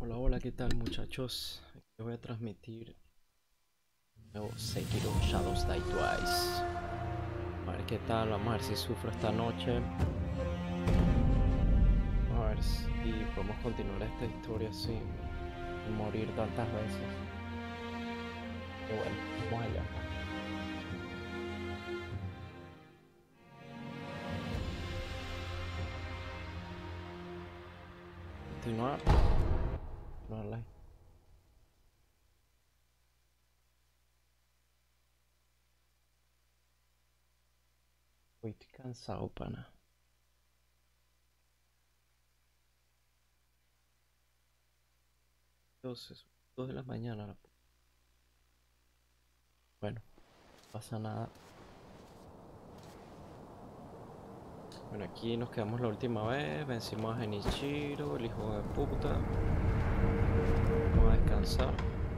Hola, hola, ¿qué tal muchachos? Aquí voy a transmitir el nuevo Sekiro Shadows Die Twice. A ver qué tal, vamos a ver si sufro esta noche. A ver si podemos continuar esta historia sin morir tantas veces. Pero bueno, vamos allá. Continuar. Vale. Uy, estoy cansado, pana. Entonces, 2 de la mañana. Bueno, no pasa nada. Bueno, aquí nos quedamos la última vez. Vencimos a Genichiro, el hijo de puta. Vamos a descansar.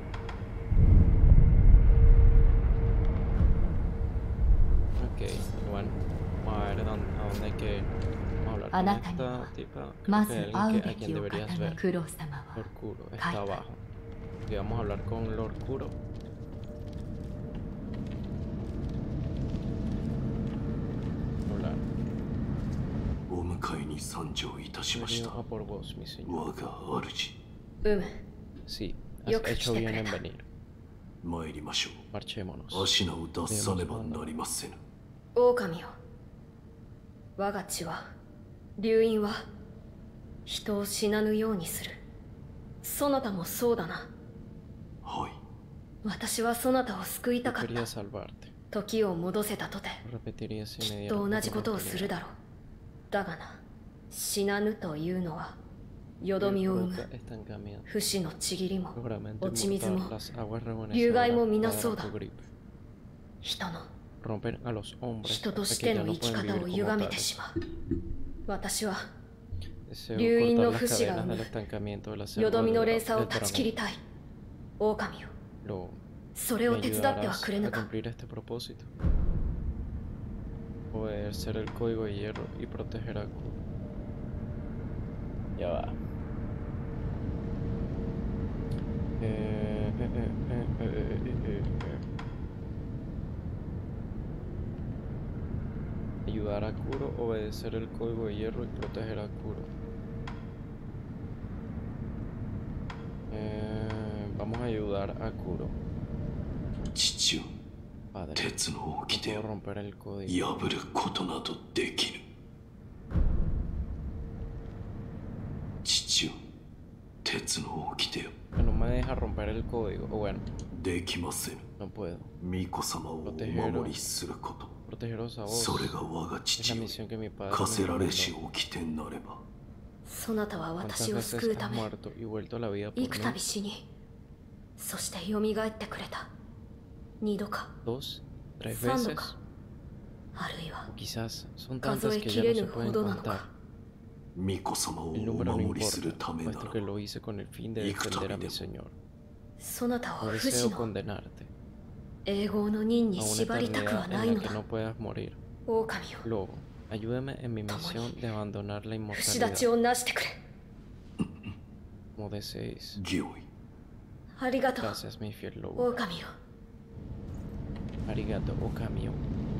Ok, bueno, vamos a ver a dónde hay que ir. Vamos a hablar con esta tipa. Creo que hay alguien a quien deberías ver. Lord Kuro, está abajo. Y vamos a hablar con Lord Kuro. Hablar. Venido a por vos, mi señor. Sí, has hecho bien en venir. Marchémonos. Debemos abandonar. 狼よ、我が血は、流因は人を死なぬようにする。そなたもそうだな。 はい。 私はそなたを救いたかった。 Quería salvarte. 時を戻せたとて、 Repetiría si き me っ diera と同じことをするだろう。だがな、死なぬというのは、よどみを生む。 estancamiento. 不死のちぎりも、 Seguramente 落ち水も、 mortal, las aguas 流害も rejuvenecedoras 皆 para そうだ。 tu grip. 人の Rompen a los hombres 人と hasta し que て ya の no 生き pueden 方 vivir を como 歪めて tales. しまう。私は Deseo 流因 cortar の las 不死が cadenas 生む del estancamiento de la よ selva どみの del 連鎖を dragón. 断ち切りたい。狼よ、 Lo それを me 手伝っては ayudarás くれぬ a か。 cumplir este propósito. Poder ser el código de hierro y proteger a Kuro. Ya va. Ayudar a Kuro, obedecer el código de hierro y proteger a Kuro. Vamos a ayudar a Kuro. 父よ、 Padre, 鉄の no 掟 puedo を romper el código. 破ることなどできぬ。父よ、鉄の掟を No me deja romper el código. O bueno, できませぬ。 no puedo. 巫女様をお守りすること。 Protegeros a vos それが我が es 父 la よ。 misión que mi padre 課 me せられ encomendó. し掟なれば。 そなたは ¿Cuántas 私を veces 救うた has め、 muerto y vuelto a la vida por 幾度 mí? 死に、そして蘇ってくれた。2度か、 ¿2, 3 3度 veces? か、あるいは O quizás son 数 tantas え que き ya れ no ぬ se ほ pueden どなの contar. か。 巫女様を El お número no 守りする importa, ためなら puesto que lo hice con el fin de defender a mi señor. そなたを No 不死 deseo の condenarte 永劫の任 a に una 縛りたくは eternidad な en い la の que だ。 no puedas morir. 狼よ、 Lobo, ayúdame en mi misión de abandonar la 不死立ち inmortalidad をなしてくれ。 como deseéis. 御意。 ありがとう、 Gracias, mi fiel lobo. 狼よ。 Arigato, Okami.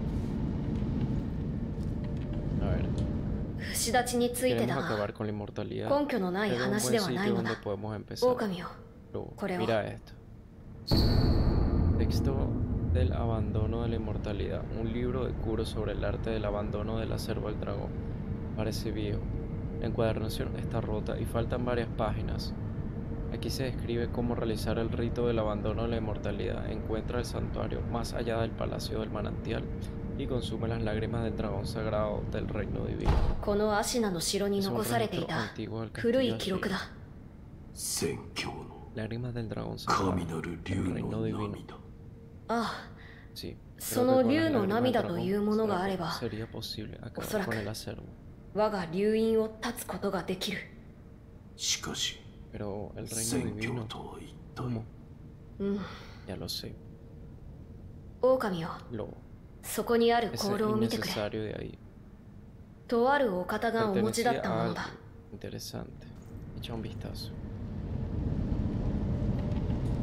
A ver, 不死立ちについて queremos だが、 acabar con la inmortalidad. 根拠のない Pero un 話 buen ではない sitio の donde だ。 podemos empezar. 狼よ、 Lobo, Coreo. mira esto. Texto del abandono de la inmortalidad. Un libro de Kuro sobre el arte del abandono de la selva del dragón. Parece viejo. La encuadernación está rota y faltan varias páginas. Aquí se describe cómo realizar el rito del abandono de la inmortalidad. Encuentra el santuario más allá del palacio del manantial y consume las lágrimas del dragón sagrado del reino divino. このアシナの城に Es un 残されてい registro た antiguo del 古い castillo 記録 Ashina. だ。 宣教の Lágrimas del dragón sagrado 神なる竜 del reino の divino. 涙。 ああ、 Sí, そ creo の que con 竜 las の lágrimas del 涙と dragón いうものがあれ sagrado ば、 sería posible acabar Osaraku. con el acervo. 我が流因を断つことができる。 しかし、 Pero el reino 宣教 divino, とは一体。 ¿cómo? うん、 Ya lo sé. 狼よ、 Lobo, そこにある es 香炉を見てくれ。 innecesario de ahí. とあるお方がお持ちだった Pertenecía も a のだ。 alguien interesante. Echa un vistazo.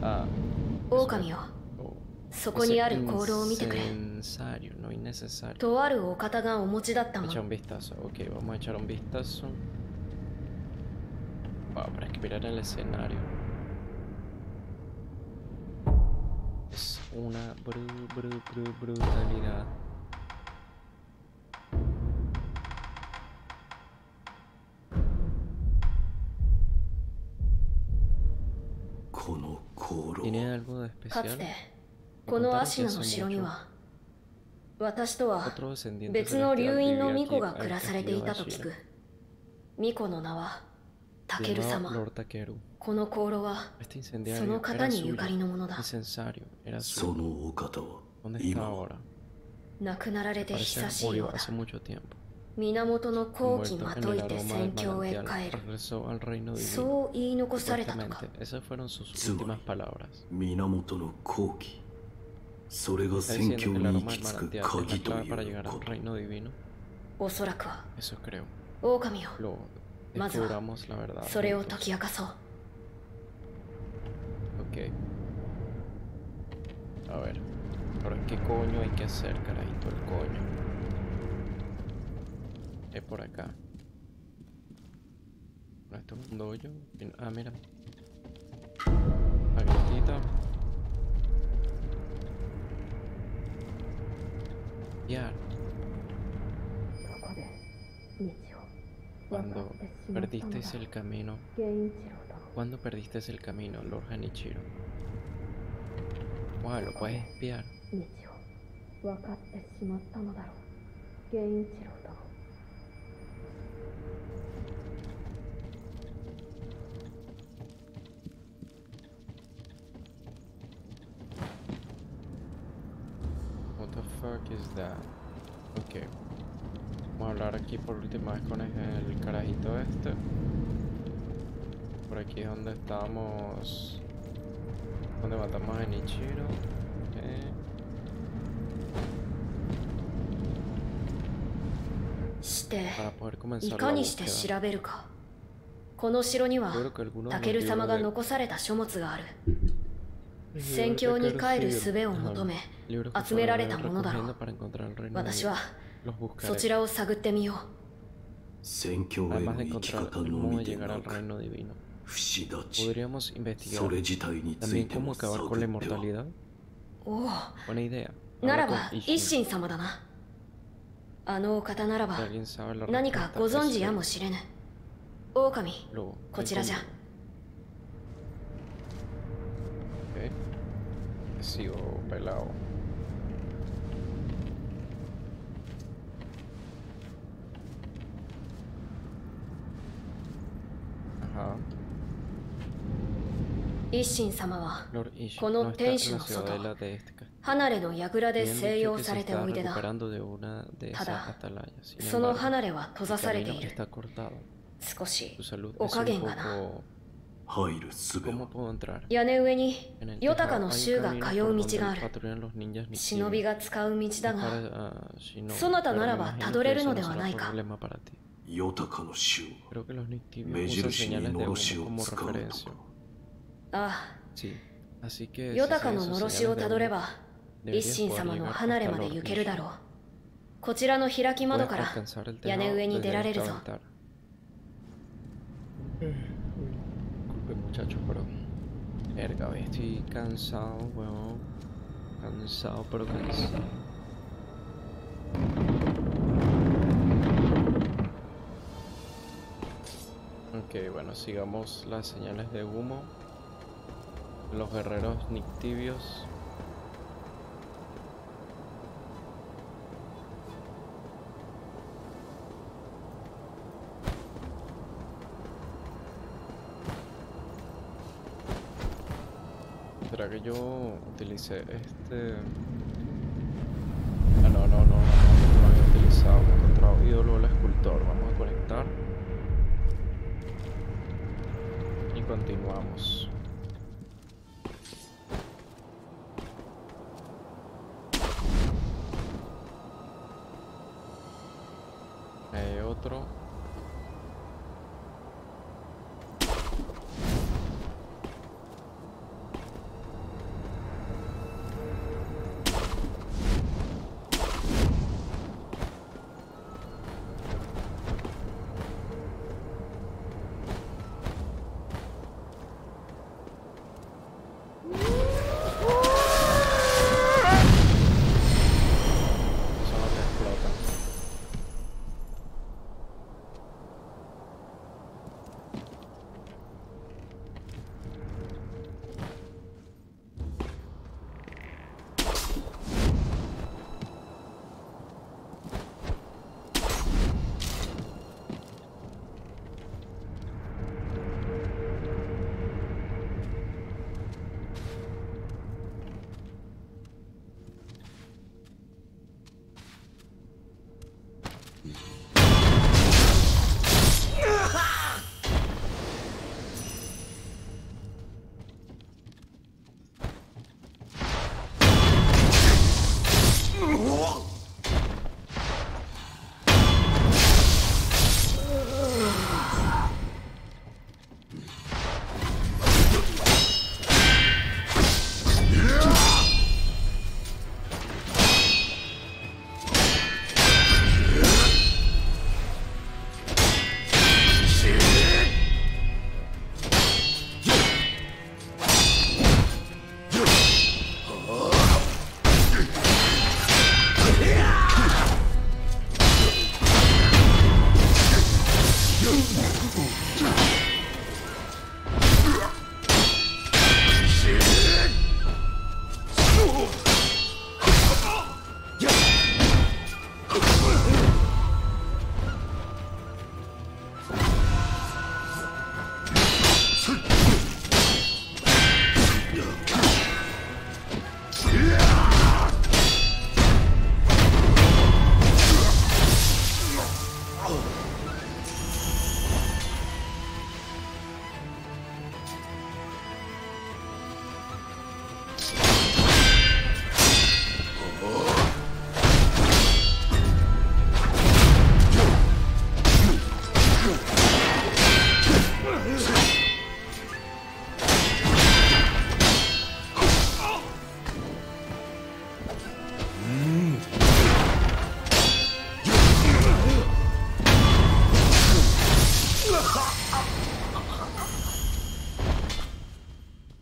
Ah, 狼よ、 oh, そこにある ese 香炉を見てくれ。 innecesario, no innecesario. とあるお方がお持ちだったも Echa の。 un vistazo. Ok, vamos a echar un vistazo. Wow, pero es que mirar el escenario. Es una brutalidad. ¿Tiene algo de かつ especial? て Me この contaron 芦 que 名 hace の城に mucho は私とは otro descendiente 別の celestial 流院の vivía 巫 aquí 女が al 暮らされて castillo い de たと聞 Ashina. く。巫女の名はタ Se ケル llamaba 様。 Lord Takeru. この香炉は Este その incendiario 方 era にゆかり suyo. のものだ。 Incensario, era そ suyo. のお方は ¿Dónde está 今 ahora? 亡くなられて Parece 久 que しい murió ようだ。 hace mucho tiempo. 源の好機 Envuelto ま en と el いて aroma del 戦況へ manantial, 帰る。 regresó al reino divino. そう言い残されたとか。 Supuestamente, esas fueron sus つま últimas り palabras. 源の好機、それが Está 宣 diciendo 教 que el に aroma 行 del き着く manantial es la 鍵と clave para いう llegar こ al と。 reino divino. おそらくは。 Eso creo. 狼よ、 Lo まずは descubramos la verdad. それを juntos. 解き明かそう。 Ok. A ver. Ahora, ¿qué coño hay que hacer, carajito? El coño. Es por acá. Esto es un dojo. Ah, mira. La gritita. Ya. Cuando perdisteis el camino. ¿Cuándo perdisteis el camino, Lord Hanichiro? Wow, lo puedes espiar. 分かってしまったのだろう、源一郎殿。 What the fuck is that? Ok. Vamos a hablar aquí por última vez con el carajito este. Por aquí es donde estábamos. Donde matamos a Nichiro. Okay. して Para poder い comenzar か la にして búsqueda. 調べるか。この城には Yo creo que algunos タ de ケ los ル様 libros が de 残された書物がある。 el 戦 libro 況 de に帰る Takeru 術を求め libros que 集められ fueron たものだろ recogiendo う。 para encontrar el reino 私は divino. Los そ buscaré. ちらを探ってみよう。 宣教へ Además の de 生き encontrar 方 el の modo み de で llegar な al く、 reino divino. 不死立ち、 Podríamos investigar それ自体につ también いても cómo 探 acabar っ con la ては。 inmortalidad. おお、 Buena idea. なら Habla ば con 一 Isshin. 心様だな。あのお方なら Si ば alguien sabe la 何か respuesta, ご存 es 知や él. もしれぬ。狼、 Luego, こちらじゃ。 Ok. Sigo pelado. Ajá. 一心様は Lord Isshin この no está 天 en 守 la の外、 ciudadela de este castillo. 離れの櫓で Me han 静 dicho 養 que さ se れて está おいでだ。 recuperando de una de esas Tada. atalayas. Sin その embargo, 離れは閉 el ざされて camino いる。 está cortado. 少し Su salud お es 加 un 減がな。 poco... 入る術 ¿Cómo は puedo entrar? 屋根上に En el ヨタカ tejado の hay 衆 un が camino 通 por う donde 道がある。 patrullan los ninjas 忍び Nichibi. が使う道だが、 Shinobi, そなた pero な me らば imagino た que どれ eso るの no では será ないか。 problema para ti. ヨタカの衆 Creo que los Nichibi 目 usan 印に señales de のろ humo しを como 使うと referencia. あ Sí, así que あ、 si ヨタカ sigues の sus のろしを señales de たどれ humo, ば、一 deberías 心 poder 様の llegar 離れ hasta まで Lord 行けるだ Isshin. ろう。こちらの開き窓 Puedes から alcanzar el 屋根 tejado 上に出 desde られる esta ぞ。 ventana. Disculpe muchachos, pero... Verga, ve, estoy cansado, weón. Cansado, pero cansado. Ok, bueno, sigamos las señales de humo. Los guerreros nictibios. ¿Será que yo utilicé este? Ah, no, no lo había utilizado. Me he encontrado ídolo del escultor. Vamos a conectar. Y continuamos. Hay otro.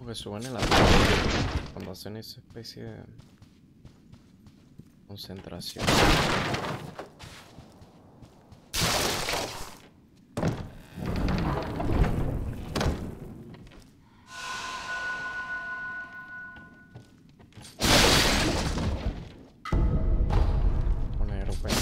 Porque suben en la cuando hacen esa especie de concentración. Poner open.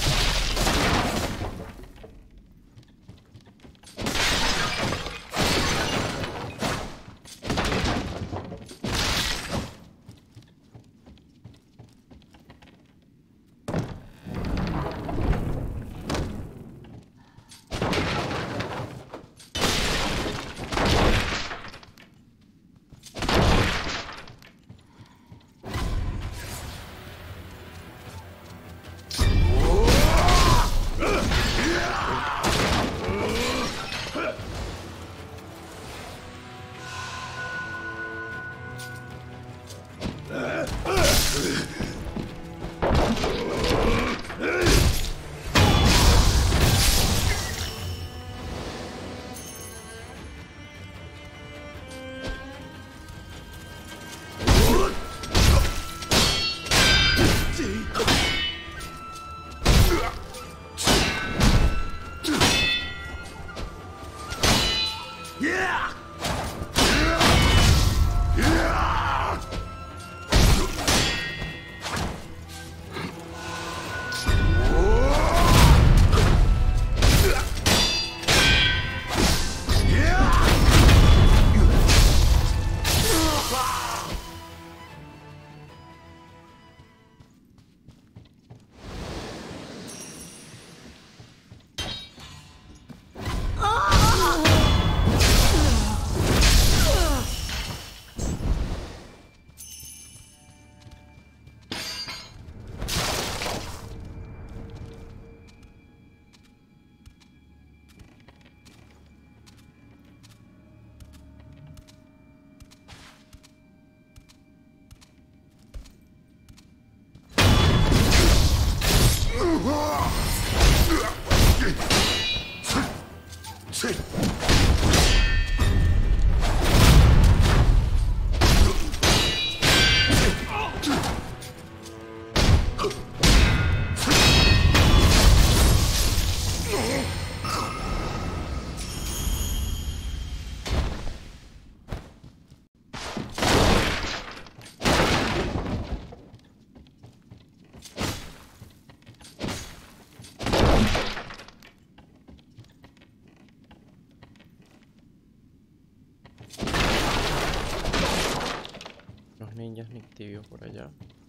Ninjas Nictivio por allá.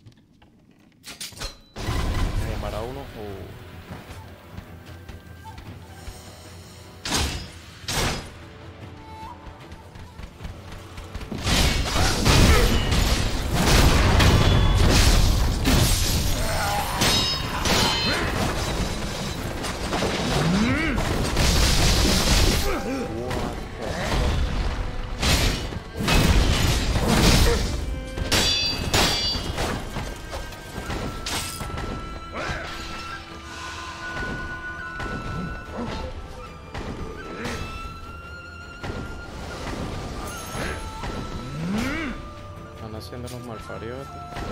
¿Llamar a uno o...? Haciendo los malparidos.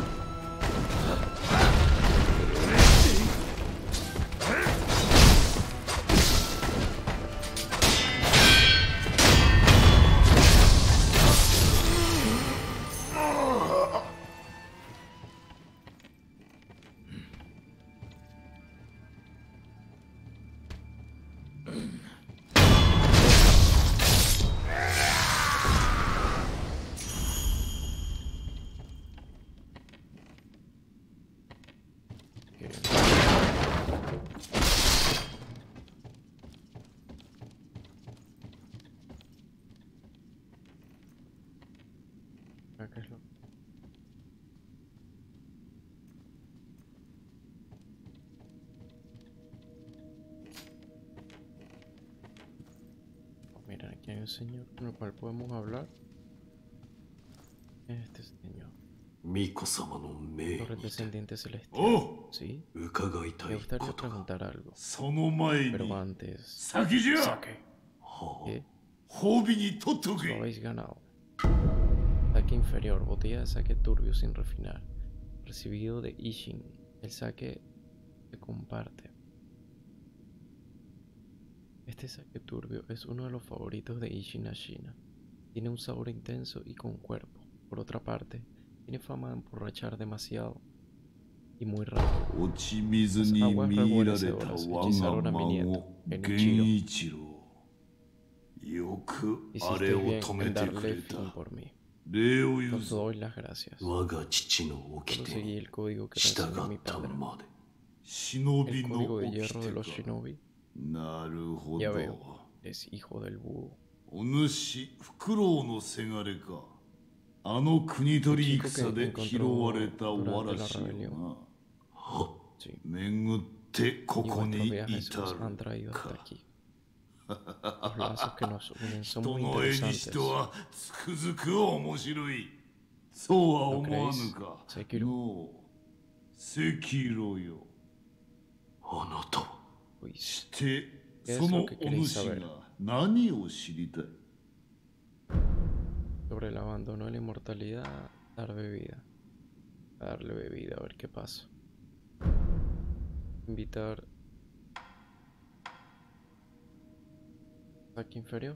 ¿Qué es lo? Oh, mira, aquí hay un señor con el cual podemos hablar. Este señor. Miko-sama no me. Los descendientes celestiales. Oh, ¿Sí? Me 伺いたい gustaría ことが preguntar algo. その前 Pero に antes. 先じゃ ¿Qué? 褒美に取っと Lo け habéis ganado. Saque inferior, botella de sake turbio sin refinar. Recibido de Ishin. El sake se comparte. Este sake turbio es uno de los favoritos de Ishin Ashina. Tiene un sabor intenso y con cuerpo. Por otra parte, tiene fama de emborrachar demasiado y muy rápido. 落ち水に見入られた我が孫源一郎。よくあれ Hiciste を bien 止め en てく darle れ fin た。 por mí. 礼を Te 言うぞ。 doy las gracias. 我が父の Solo 掟 seguí に el código que me 従 enseñó mi った padre. まで。忍び El の código de hierro de 掟 los か。 shinobi. なるほ Ya ど。 veo, es hijo del búho. お主、フクロウのせがれか。あの国取り戦で拾われたわらしよな。はっ。 Sí. 巡ってこ Y こに nuestros 至 viajes nos han る traído hasta か。 aquí. Los lazos que nos unen son 人 muy の絵にし interesantes. てはつくづく面白い。そうは思わぬか。 セキロのう、赤炉よ。あなたは。 Uy, して、 ¿Qué es その lo que お queréis 主 saber? が何を知りたい？ sobre el abandono de la inmortalidad, dar bebida. A darle bebida, a ver qué pasa. Invitar. Aquí inferior.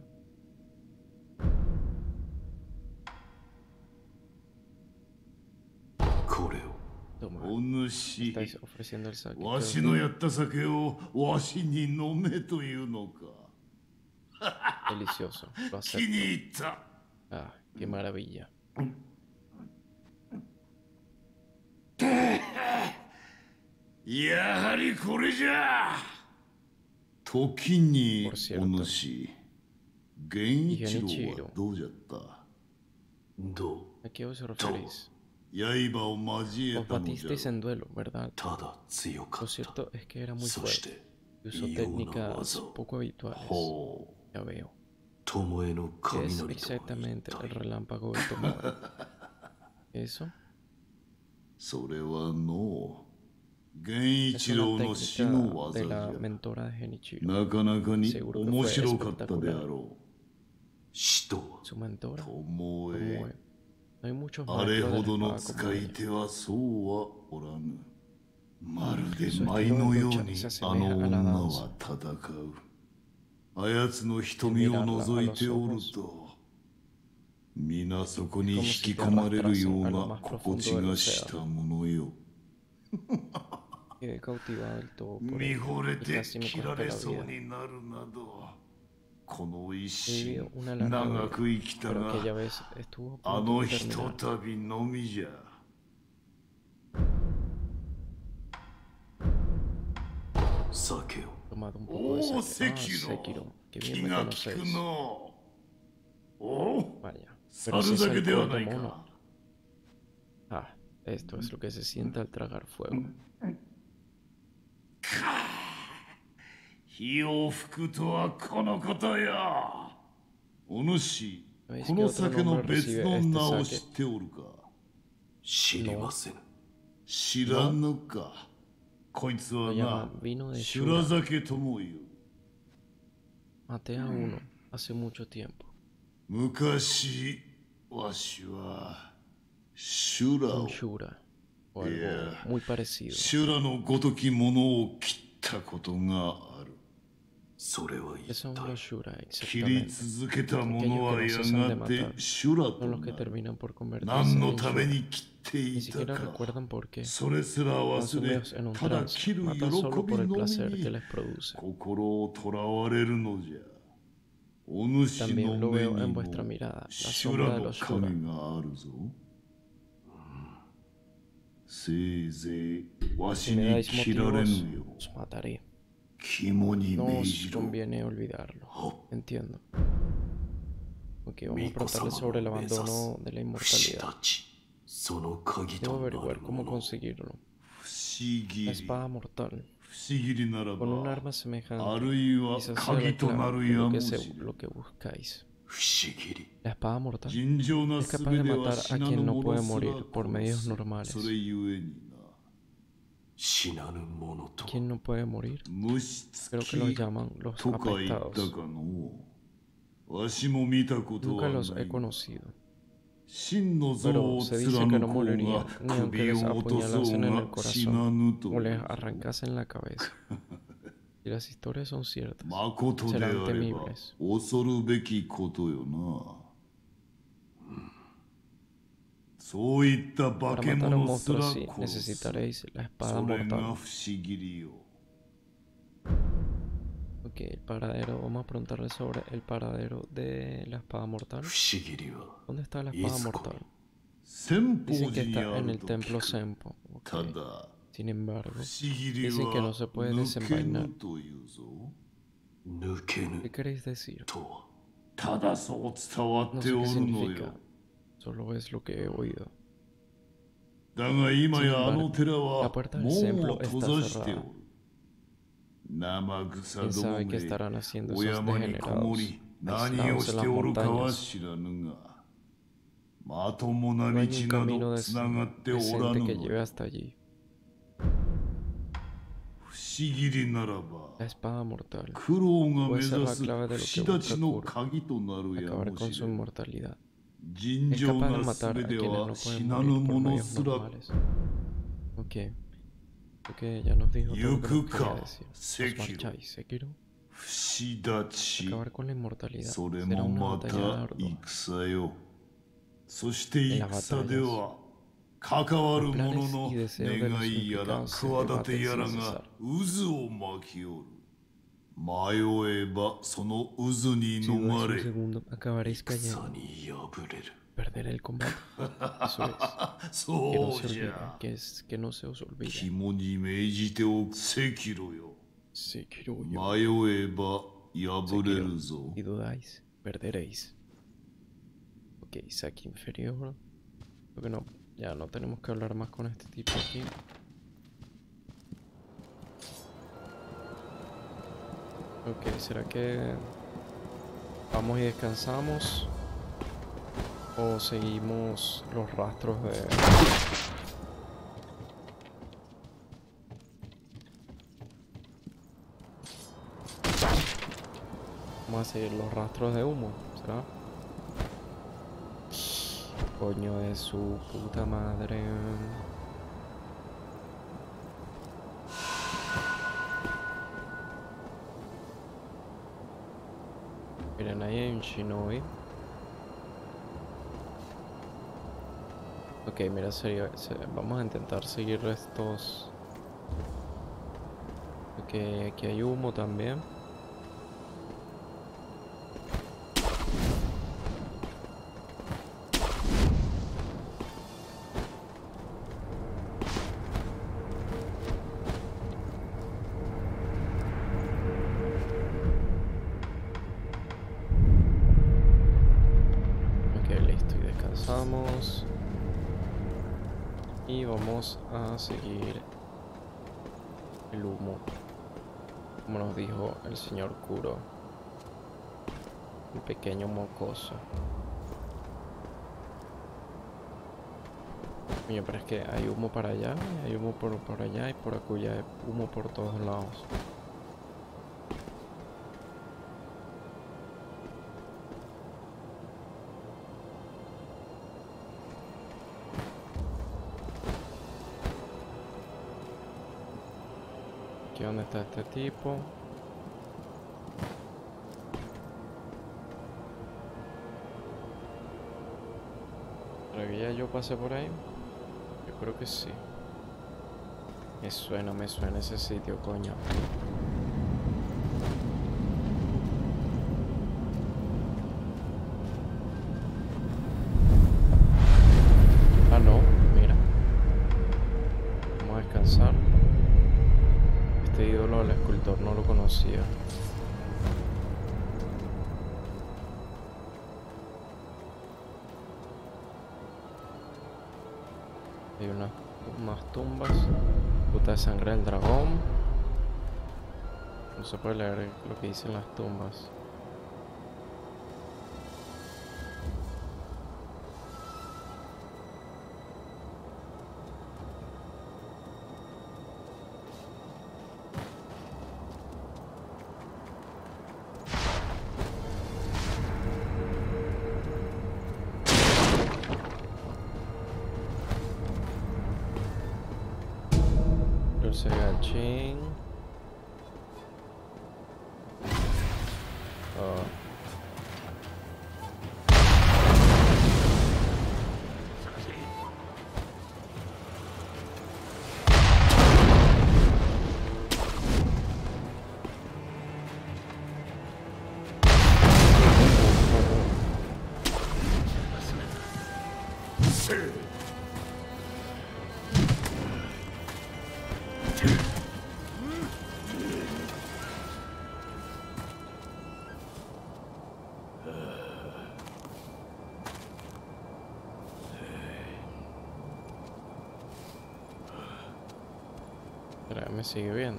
これを。 Toma, お主、 estáis ofreciendo el saque. わしのやった酒をわしに飲めというのか。 Delicioso, lo 気に acepto. 入った。 Ah, qué maravilla. やはりこれじゃ。時に Por cierto. お主、源一郎はどうじゃった？どう？ ¿A qué os referís? 刃を交え Os たのじゃ。 batisteis en duelo, ¿verdad? ただ強か Lo った。 cierto es que era muy そし fuerte. て、 Y usó 異様な técnicas 技を。 poco habituales. ほう。 Ya veo. 巴の ¿Qué es 雷とは exactamente 一 el 体。 relámpago del Tomoe? ¿Eso? それはのう、源 Es 一 una 郎の死の técnica 技 de じ la ゃ。 mentora de Genichiro. なかなかに Seguro que 面 fue 白かったであ espectacular. ろう。死とは Su mentora, 巴。 Tomoe. No hay muchos あれ maestros ほ de ど la の espada 使 como い ella. 手はそうはおらぬ。まるで Su 舞 estilo の de よう lucha に se あの asemeja a la 女 danza. は戦う。あやつの瞳を覗いておると、皆そこに引き込まれるような心地がしたものよ。 Quedé cautivado del todo por 見 ella 惚れ y て casi me 切ら corté れ la そう vida. になるなど、この一 He 心 vivido una larga 長 vida, く生きた pero が、 aquella vez estuvo a あ punto の de ひと terminar. たびのみじゃ。 酒を。 Tomado un poco de おお、 sake. Ah, 赤炉。 Sekiro. Qué 気 bien me が利く conocéis. の。おお、 Vaya. Pero 猿 ese es 酒 el では corto ない mono. か。 Ah, esto es lo que se siente al tragar fuego. 火を吹くとはこのことよ。お主、この酒の別の名を知っておるか？知りません。知らぬか。こいつは Lo な llaman、vino de 修 Shura. 羅酒とも言う。 Maté a uno hace mucho tiempo. 昔、わしは修羅 Un を、 Shura. O algo Yeah. muy parecido. 修羅のごときものを切ったことがある。それは ¿Qué 一 son 体。 los Shura 切り exactamente? 続けたものはやがて修羅と Son los que なる。 terminan por convertirse 何の en ため Shura. に切って Ni いた siquiera か。 recuerdan por qué. それすら Están 忘れ、 sumidos en un ただ trance. 切る喜 Matan solo び por el のみ placer que に les produce. 心をとらわれるのじゃ。お主の También lo 目 veo に en も vuestra mirada, la 修 sombra 羅 de の los Shura. 影があるぞ。せいぜいわ Si し me に dais 切られ motivos, ぬよ。 os mataré. 肝に No 銘 os じろ。 conviene olvidarlo. は Entiendo. Ok, vamos a 巫女 preguntarle 様 sobre el の目指す abandono de la 不死 inmortalidad. たち、その鍵と Debo なる averiguar も cómo の。 conseguirlo. 不思議 La espada mortal. 不思議になら Con un ば arma あ semejante. るいは Quizás sea la 鍵とな clave る de や lo も que, しれん。 lo que buscáis. 不思議り La espada mortal 尋常な es 術 capaz de では matar 死 a な quien ぬ no 者 puede すら morir por 殺 medios す。 normales. それゆえにな。死なぬ者と ¿Quién no puede morir? 虫つ Creo き que los llaman los とか言った apestados. かのう。わしも見たこと Nunca は los な he い。 conocido. Pero se dice que no morirían ni aunque les apuñalasen en el corazón o les arrancasen la cabeza. Si las historias son ciertas, serán temibles. Para matar a un monstruo así necesitaréis la espada mortal. Ok, el paradero. Vamos a preguntarle sobre el paradero de la espada mortal. ¿Dónde está la espada mortal? Dicen que está en el templo Senpo. Okay. Sin embargo, dicen que no se puede desenvainar. ¿Qué queréis decir? No sé qué significa. Solo es lo que he oído. Sin embargo, la puerta del templo está cerrada. ¿Quién sabe qué estarán haciendo esos degenerados aislados en las montañas? No hay un camino decente que lleve hasta allí. La espada mortal puede ser la clave de lo que busca Kuro, acabar con su inmortalidad. Es capaz de matar a quienes no pueden morir por medios normales. Ok. Ok, ya nos dijo todo lo que nos quería decir. ¿Os marcháis, Sekiro? Acabar con la inmortalidad será una batalla ardua. En las batallas, los planes y deseos de los implicados se debaten sin cesar. Si dudáis un segundo, acabaréis cayendo. Perder el combate. Eso es. Que no se olvide. Que no se os olvide. Sekiro yo. Si dudáis, perderéis. Ok, saque inferior. Creo que no. Ya no tenemos que hablar más con este tipo aquí. Ok, ¿será que vamos y descansamos? ¿O seguimos los rastros de... Vamos a seguir los rastros de humo, ¿será? Coño de su puta madre. Miren, ahí hay un shinobi. Ok, mira, vamos a intentar seguir estos. Ok, aquí hay humo también. Descansamos y vamos a seguir el humo, como nos dijo el señor Kuro, el pequeño mocoso. Oye, pero es que hay humo para allá, hay humo por allá y por acullá, hay humo por todos lados. Aquí donde está este tipo. ¿Pero que ya yo pasé por ahí? Yo creo que sí. Me suena ese sitio, coño. Ah, no, mira. Vamos a descansar. Este ídolo del escultor no lo conocía. Hay unas tumbas. Puta de sangre del dragón. No se puede leer lo que dicen las tumbas. ese gachín. Espera, me sigue viendo.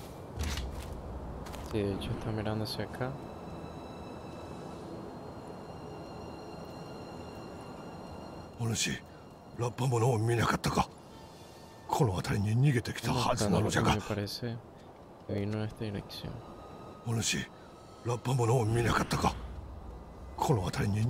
Sí, de hecho está mirando hacia acá. Onushi, ラッパものを見なかったか。この辺りに逃げてきたはずなのじゃが。 Me parece que vino en esta dirección. お主、ラッパものを見なかったか。この辺りに。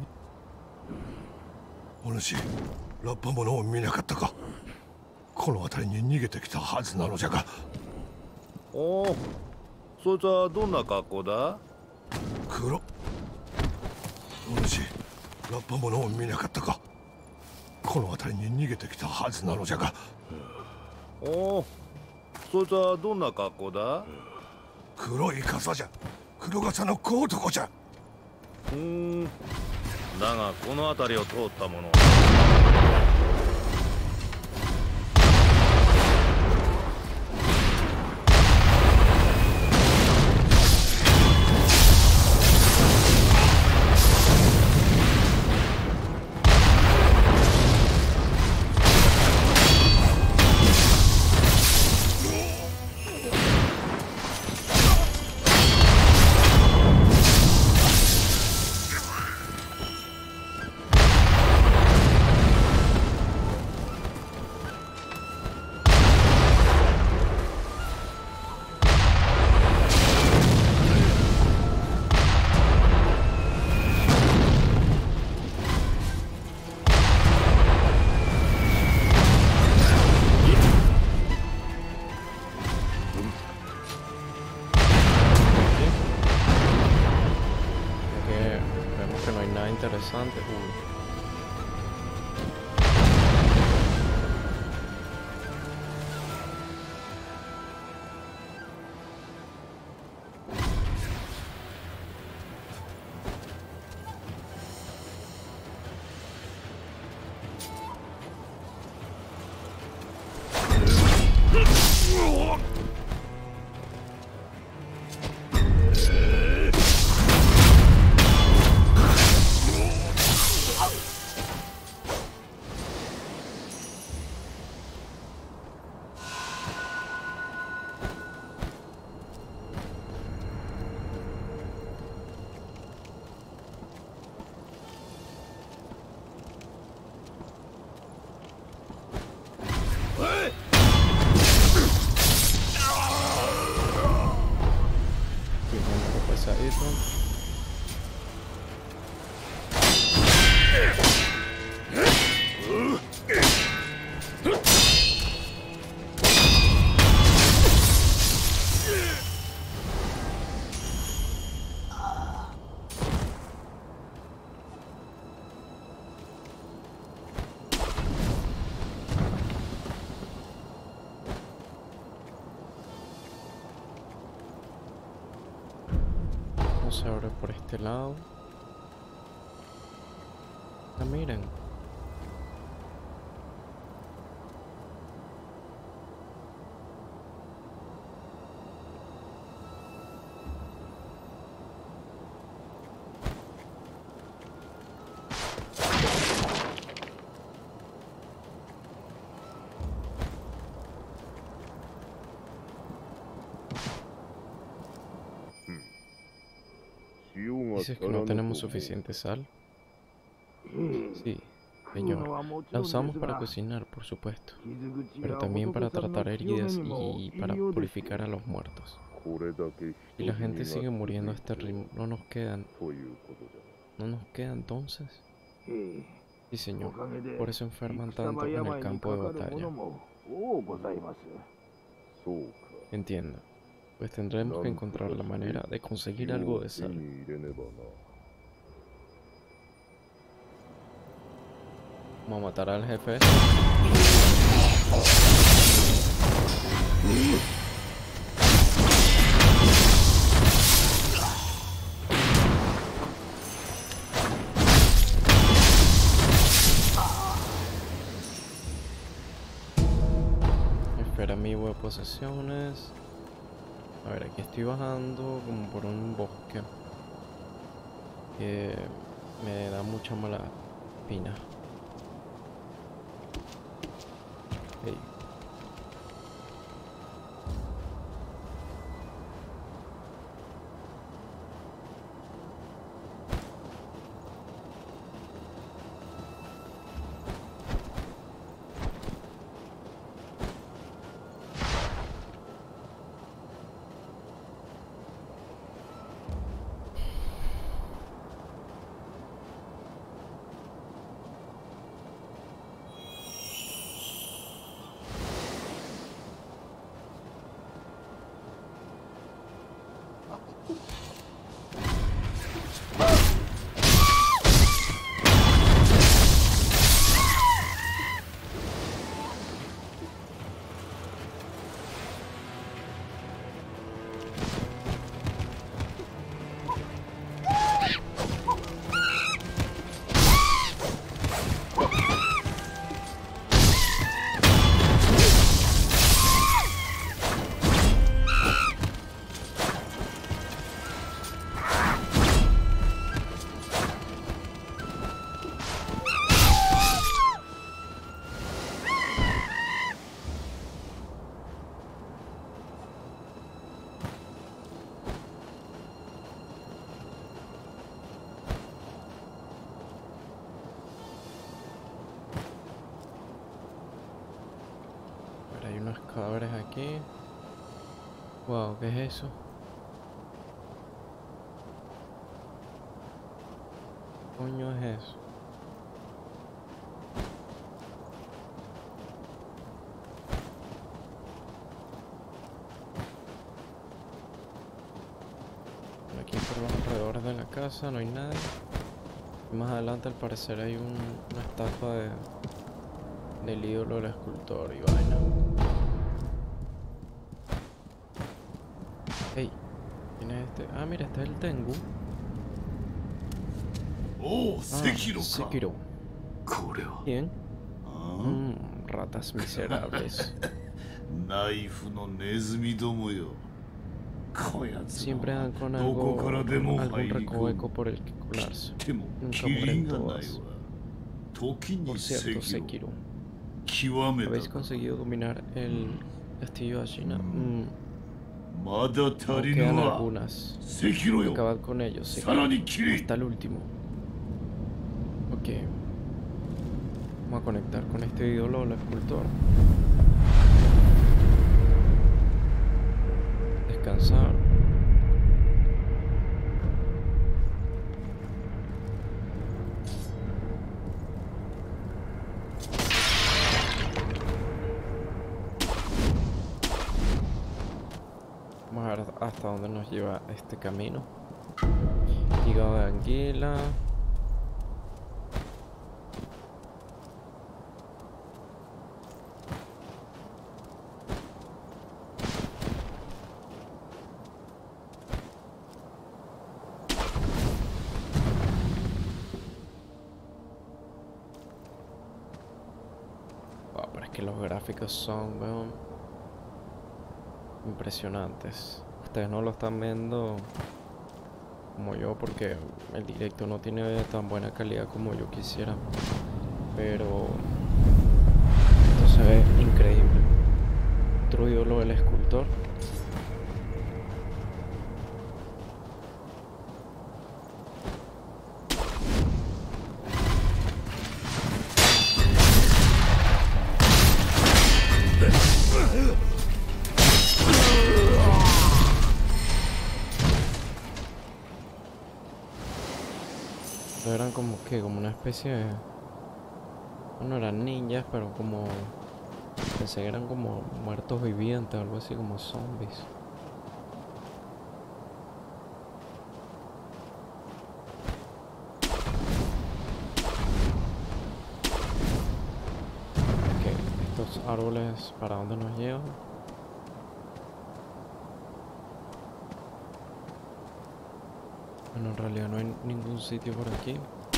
お主、ラッパものを見なかったか。この辺りに逃げてきたはずなのじゃが。 おお、そいつはどんな格好だ。 黒。お主、ラッパものを見なかったか。この辺りに逃げてきたはずなのじゃが。 おお、そいつはどんな格好だ。 黒い傘じゃ。黒傘の小男じゃ。 だがこの辺りを通った者は。 Interesante. Se abre por este lado. Ah, miren. ¿Dices que no tenemos suficiente sal? Sí, señor. La usamos para cocinar, por supuesto, pero también para tratar heridas y para purificar a los muertos. Y la gente sigue muriendo a este ritmo. ¿No nos quedan? ¿No nos queda entonces? Sí, señor. Por eso enferman tanto en el campo de batalla. Entiendo. Pues tendremos que encontrar la manera de conseguir algo de sal. Vamos a matar al jefe. Espera amigo de posesiones. A ver, aquí estoy bajando como por un bosque que me da mucha mala espina. Hey. Hay unos cadáveres aquí. Wow, ¿qué es eso? ¿Qué coño es eso? Aquí por los alrededores de la casa no hay nadie. Y más adelante al parecer hay una estatua del ídolo del escultor y vaina. Hey, ¿quién es este? Ah, mira, este es el Tengu. Oh, Sekiro. ¿Quién? Ah, Ratas miserables. Siempre dan con algún recoveco por el que colarse. Nunca mueren todas. Por cierto, Sekiro, ¿habéis conseguido dominar el castillo de Ashina? Quedan algunas. Acabad con ellos, Sekiro. Hasta el último. Ok. Vamos a conectar con este ídolo del escultor. Descansar. Vamos a ver hasta dónde nos lleva este camino. Hígado de anguila. Wow, pero es que los gráficos son, weón, impresionantes. Ustedes no lo están viendo como yo porque el directo no tiene tan buena calidad como yo quisiera, pero esto se ve increíble. Otro ídolo del escultor. Eran como que, como una especie de... No eran ninjas, pero como Pensé que eran como muertos vivientes, algo así como zombies. Ok, estos árboles, ¿para dónde nos llevan? Bueno, en realidad no hay ningún sitio por aquí.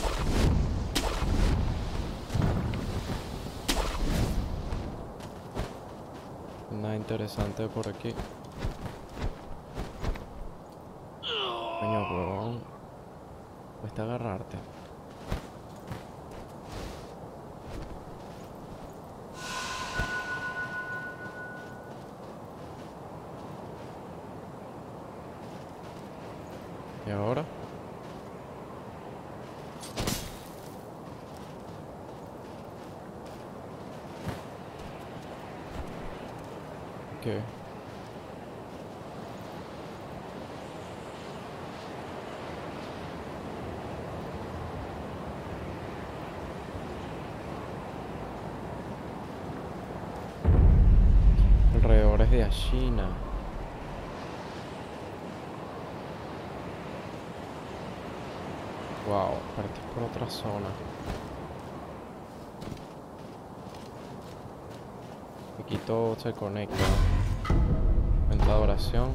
Nada interesante por aquí. Coño, huevón. Cuesta agarrarte. ¿Y ahora? ¿Qué? Alrededores de China. Wow, partí por otra zona. Aquí todo se conecta. Cuenta de oración.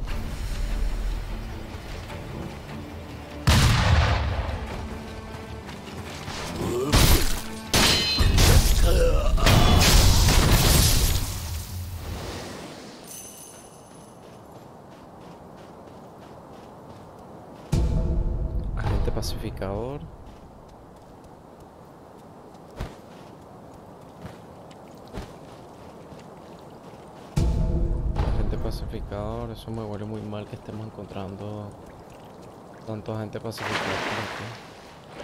Agente pacificador. Agente pacificador. Eso me huele muy mal que estemos encontrando tanto agente pacificador por aquí.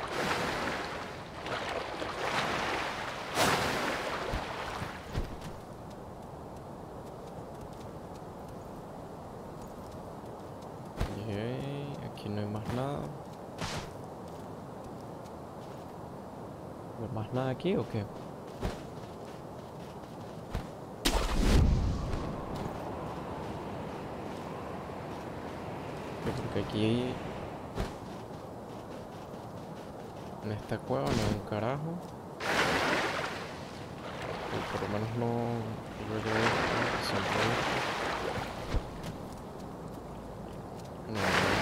Aquí no hay más nada. ¿No hay más nada aquí o qué? Porque aquí en esta cueva no hay un carajo. Y por lo menos no yo he visto, siempre he visto. No,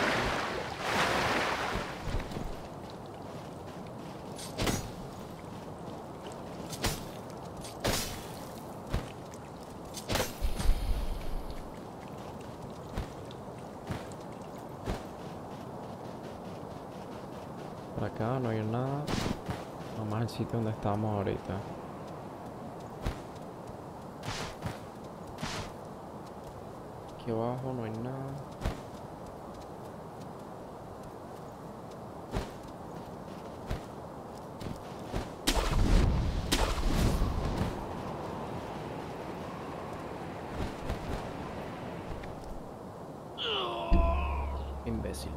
por acá no hay nada. Nomás el sitio donde estábamos ahorita. Aquí abajo no hay nada. Imbécil.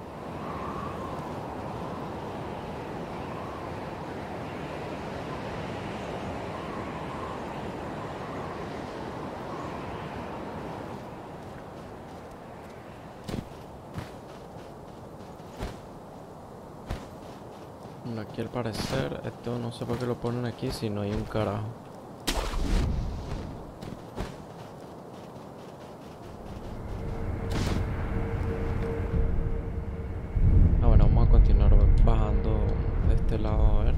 Bueno, aquí al parecer, esto no sé por qué lo ponen aquí si no hay un carajo. Ah, bueno, vamos a continuar bajando de este lado, a ver.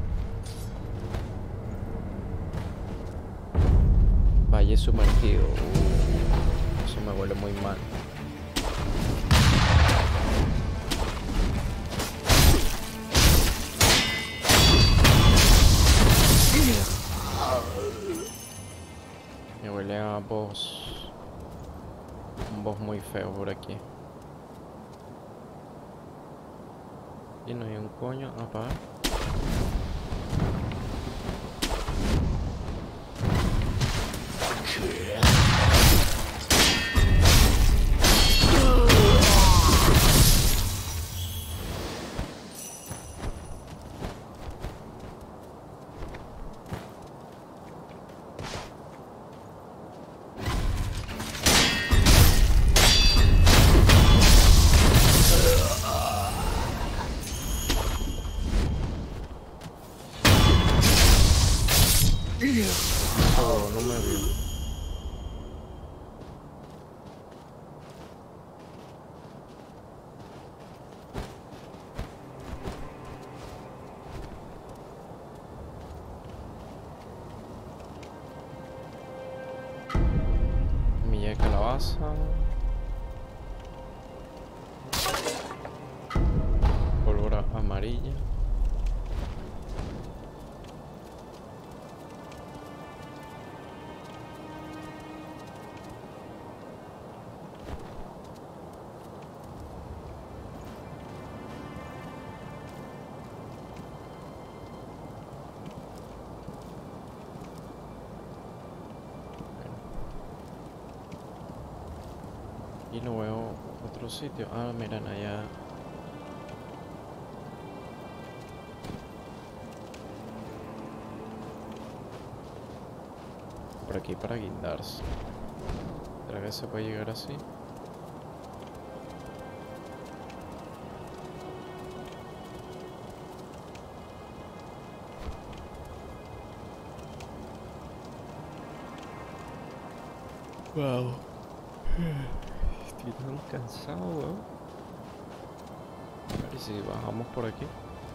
Valle sumergido. Eso me huele muy mal. Me huele a boss. Un boss muy feo por aquí. Y no hay un coño. Apagar. Oh, no me vio. Semilla de calabaza. Pólvora amarilla. Y no veo otro sitio. Ah, miren allá. Por aquí para guindarse. ¿Será que se puede llegar así? Wow. Estoy tan cansado, weón. A ver si bajamos por aquí.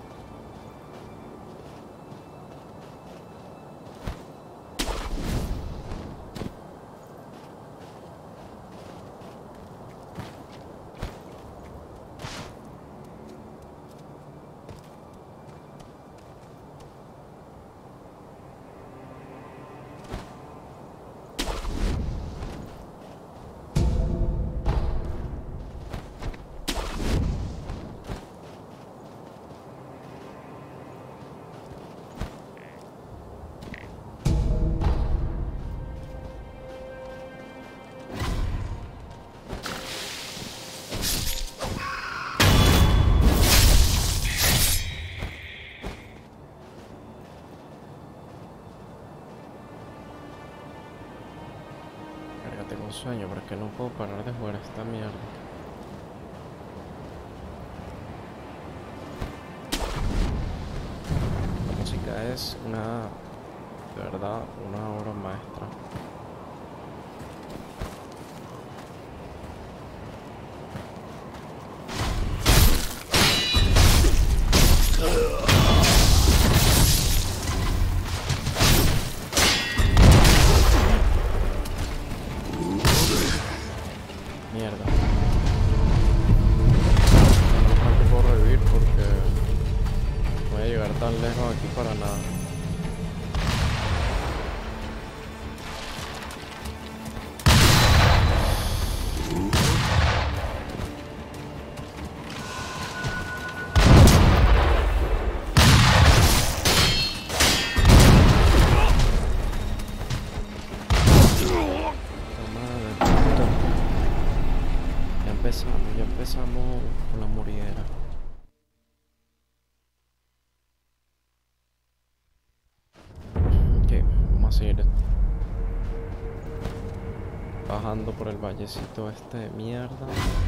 Tengo sueño, pero es que no puedo parar de jugar esta mierda. La música es de verdad, una obra maestra. Mierda. No te puedo revivir porque no voy a llegar tan lejos aquí para nada. Ya empezamos con la moridera. Ok, vamos a seguir bajando por el vallecito este de mierda.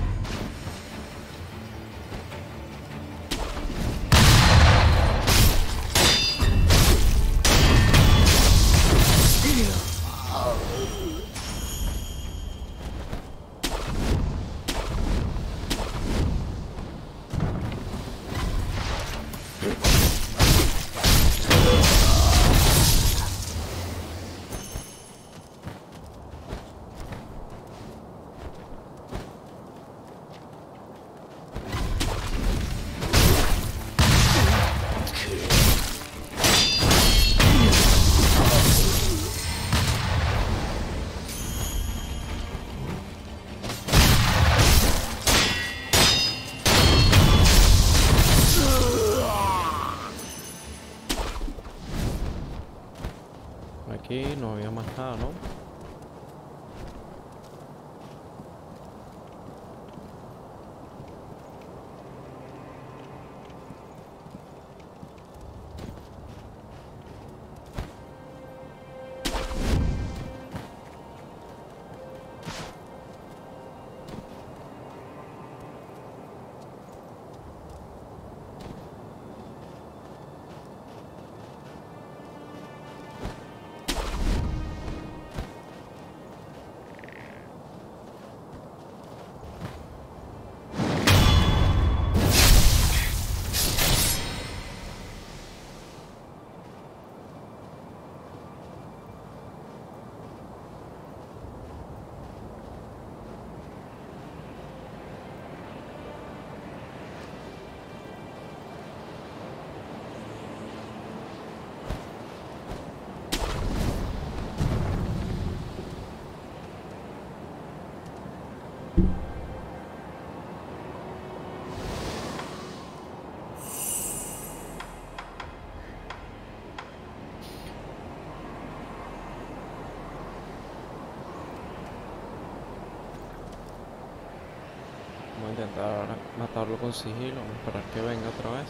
Aquí no había más nada, ¿no? intentar matarlo con sigilo, vamos a esperar que venga otra vez.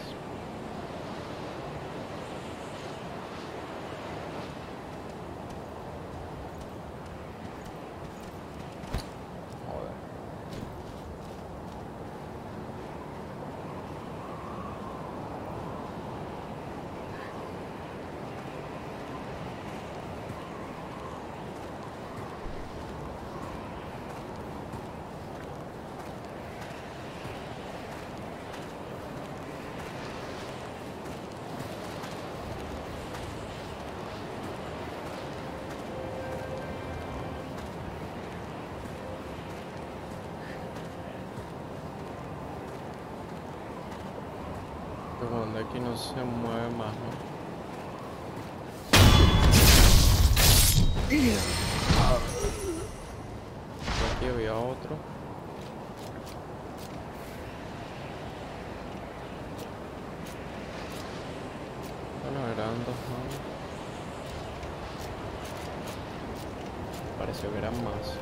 Cuando aquí no se mueve más, ¿no? Aquí había otro. Bueno, eran dos, ¿no? Pareció que eran más.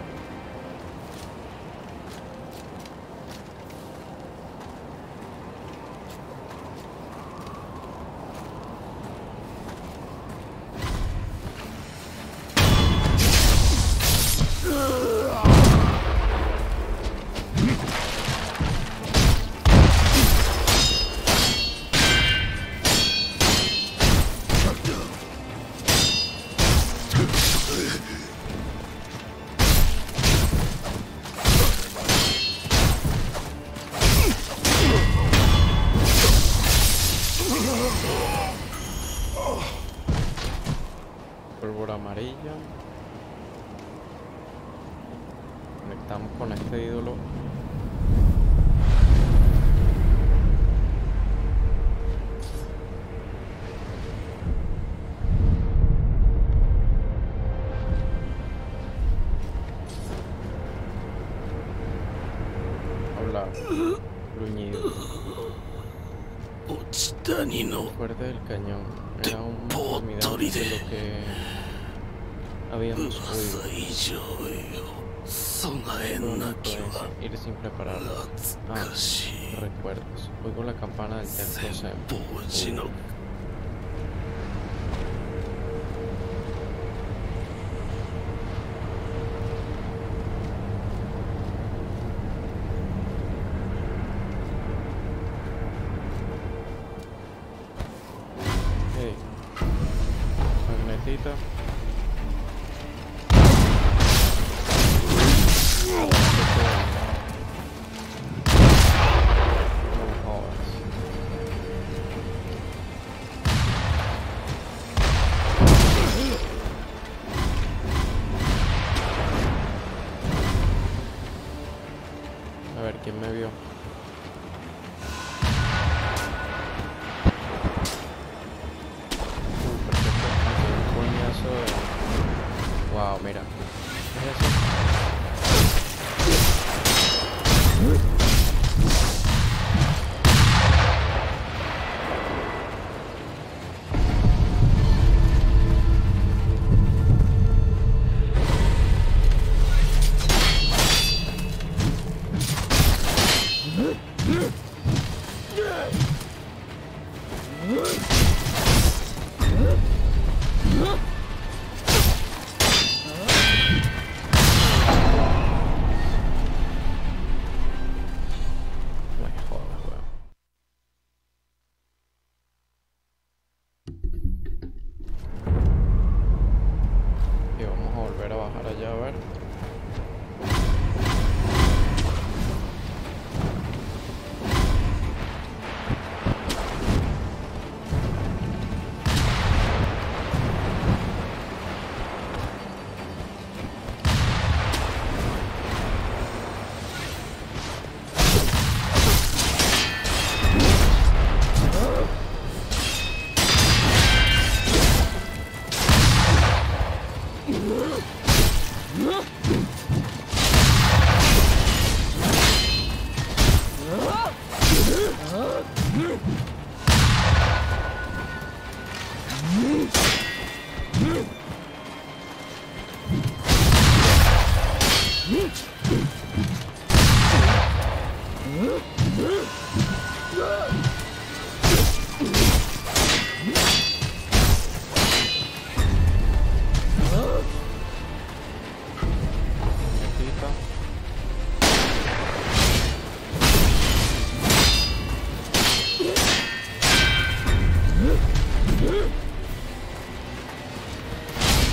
Pólvora amarilla. Conectamos con este ídolo. Hablar. Gruñido. Fuerte del cañón. Era un formidable de lo que habíamos oído. Ir sin prepararlo. Recuerdos. Oigo la campana del templo Zen. Magnetita. A ver, ¿quién me vio? Wow, mira. ¿Qué es eso? Huh?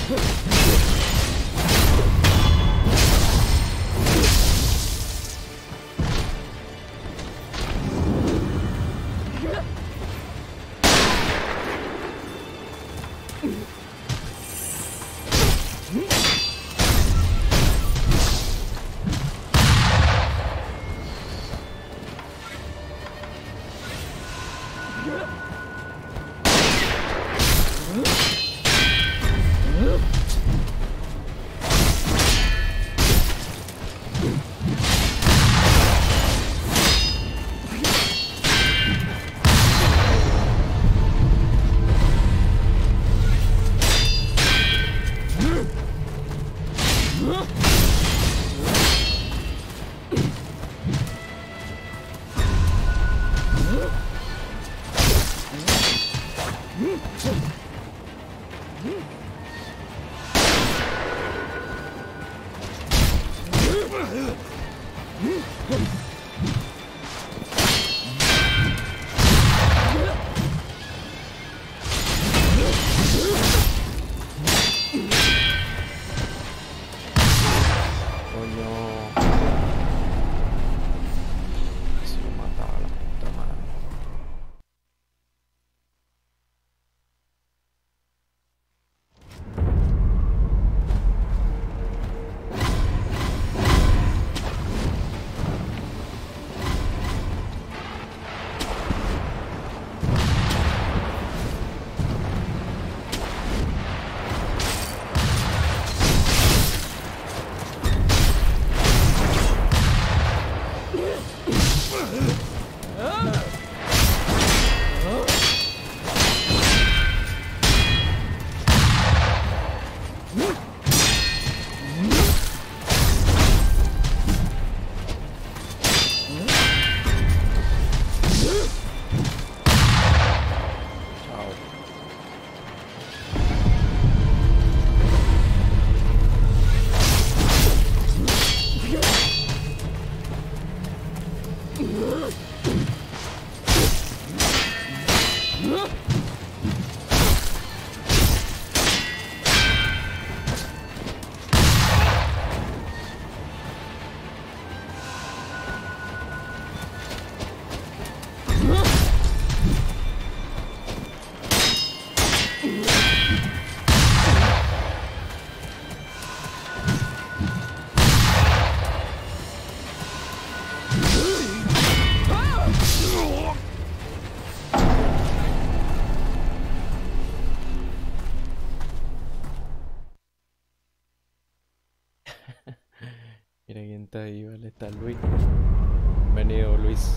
Mira quién está ahí, vale, está Luis. Bienvenido, Luis.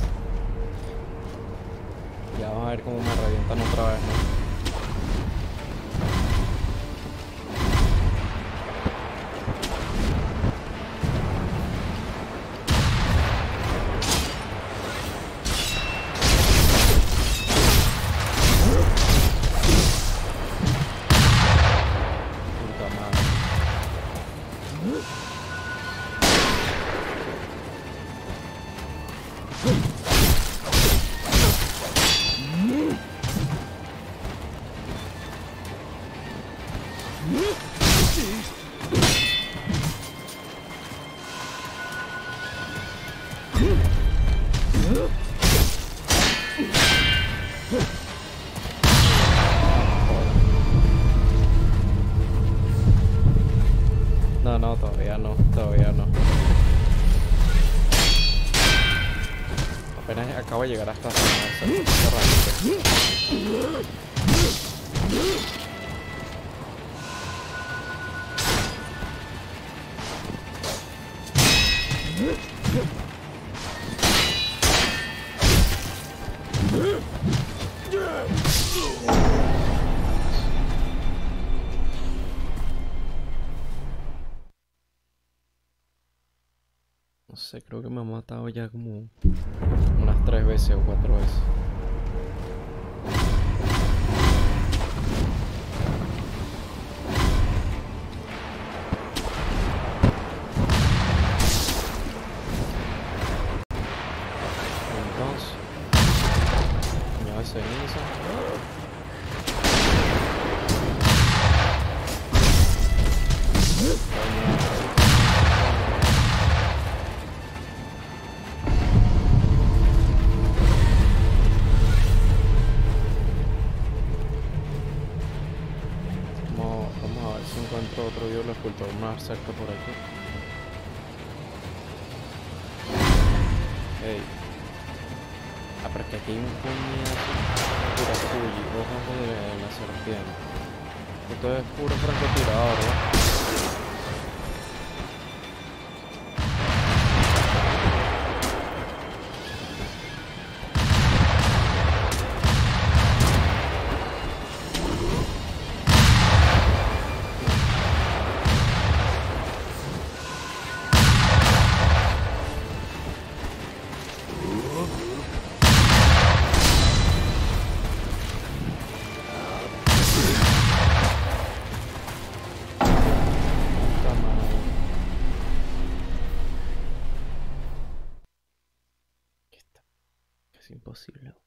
Ya vamos a ver cómo me revientan otra vez, ¿no? No, todavía no, todavía no. Apenas acabo de llegar hasta esta zona. No sé, creo que me ha matado ya como unas 3 veces o 4 veces. Entonces, ya se inicia. si encuentro otro ídolo escultor más cerca por aquí. Ey. Ah, pero es que aquí hay un puñazo. Mira, Fuji, ojos de la serpiente. Esto es puro francotirador, ¿no? Imposible.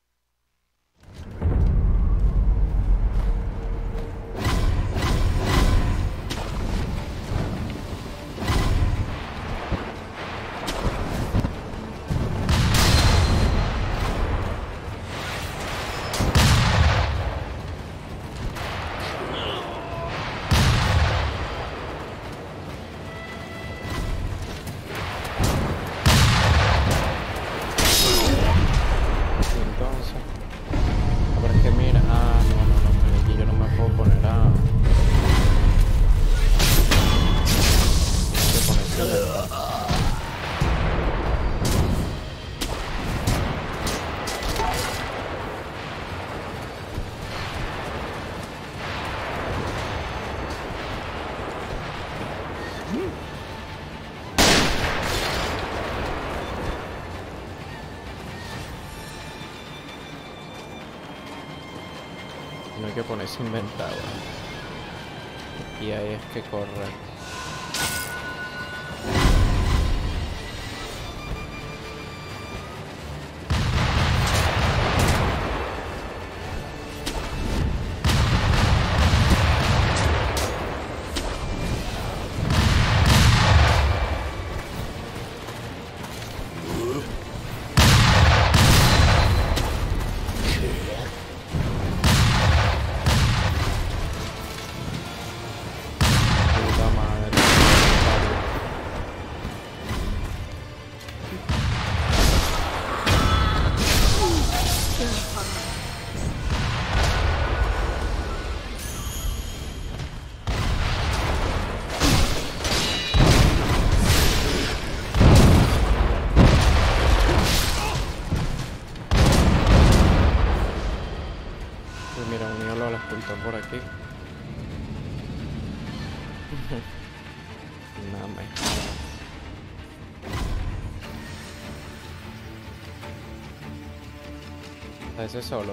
No hay que ponerse inventado. Y ahí es que corre. Por aquí. Nada más. A ese solo.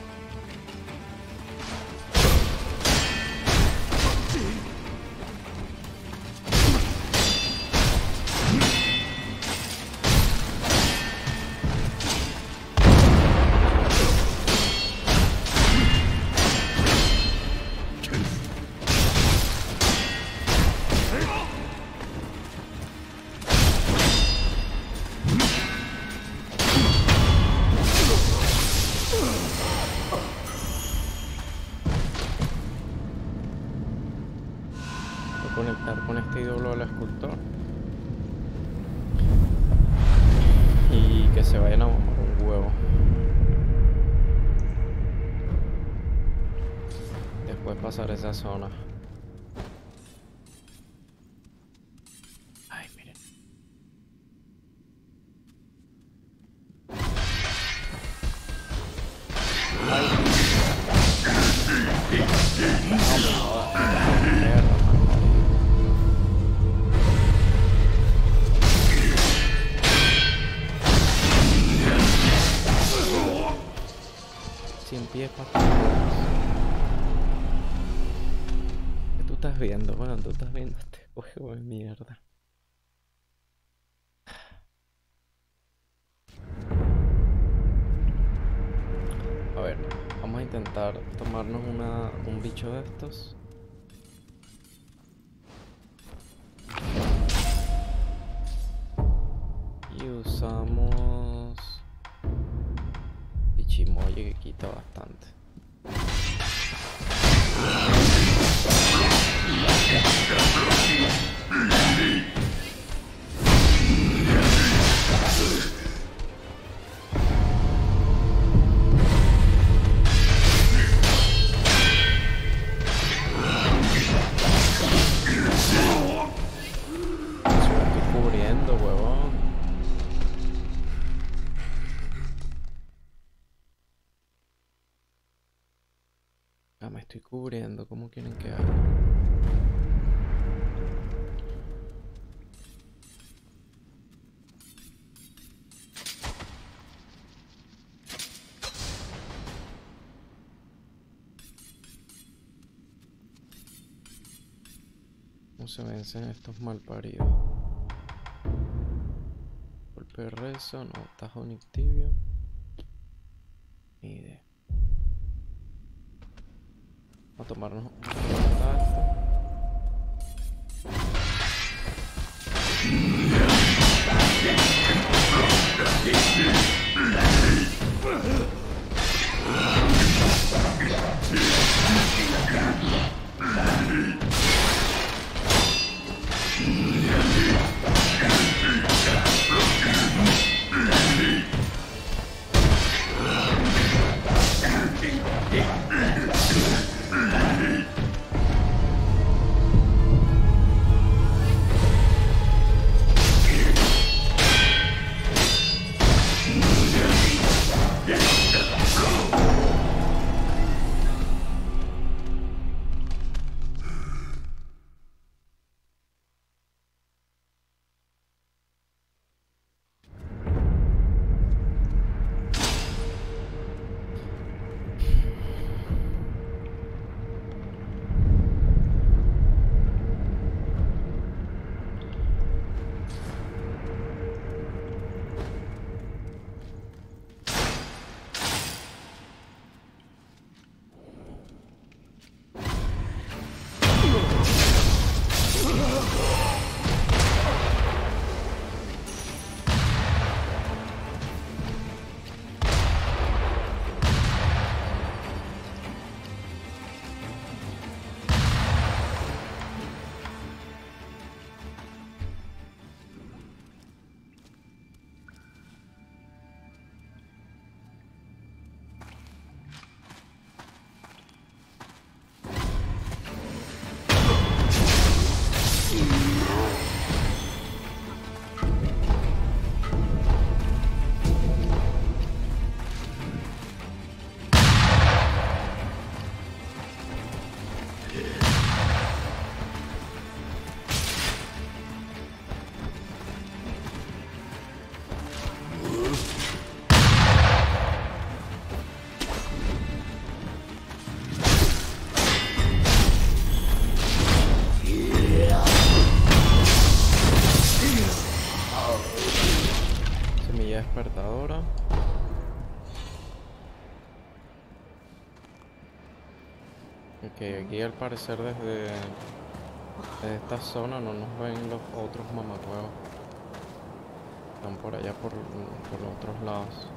Conectar con este ídolo del escultor y que se vayan a mamar un huevo. Después pasar esa zona. Ay, miren. Pies para ¿qué tú estás viendo? Bueno, tú estás viendo este juego de mierda. A ver, vamos a intentar tomarnos un bicho de estos. Y usamos Ichimoye, que quita bastante. ¿Cómo se vencen estos malparidos? Golpe de rezo, no, tajo nictibio. Ni idea. Vamos a tomarnos esto. Despertadora. Ok, aquí al parecer desde esta zona no nos ven los otros mamacuevos. Están por allá por los otros lados.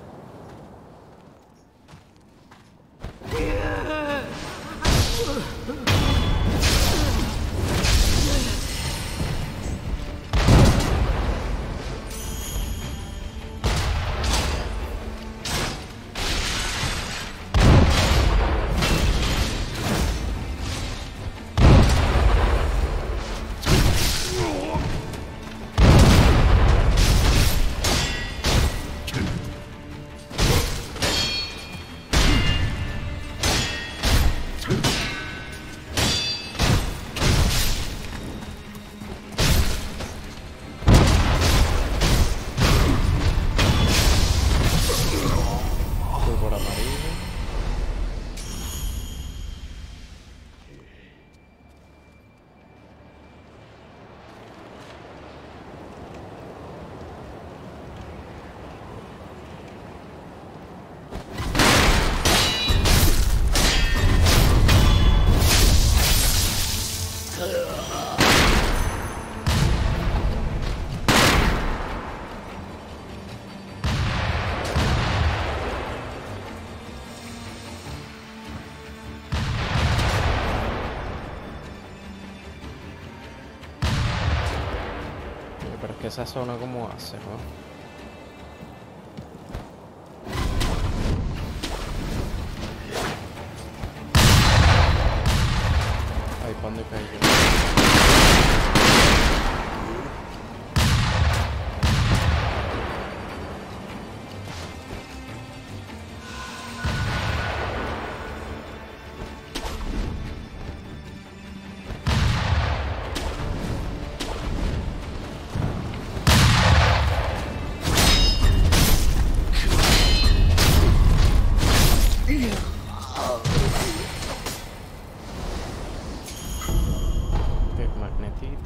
Pero es que esa zona como hace, ¿no? Ahí pa' donde caí yo.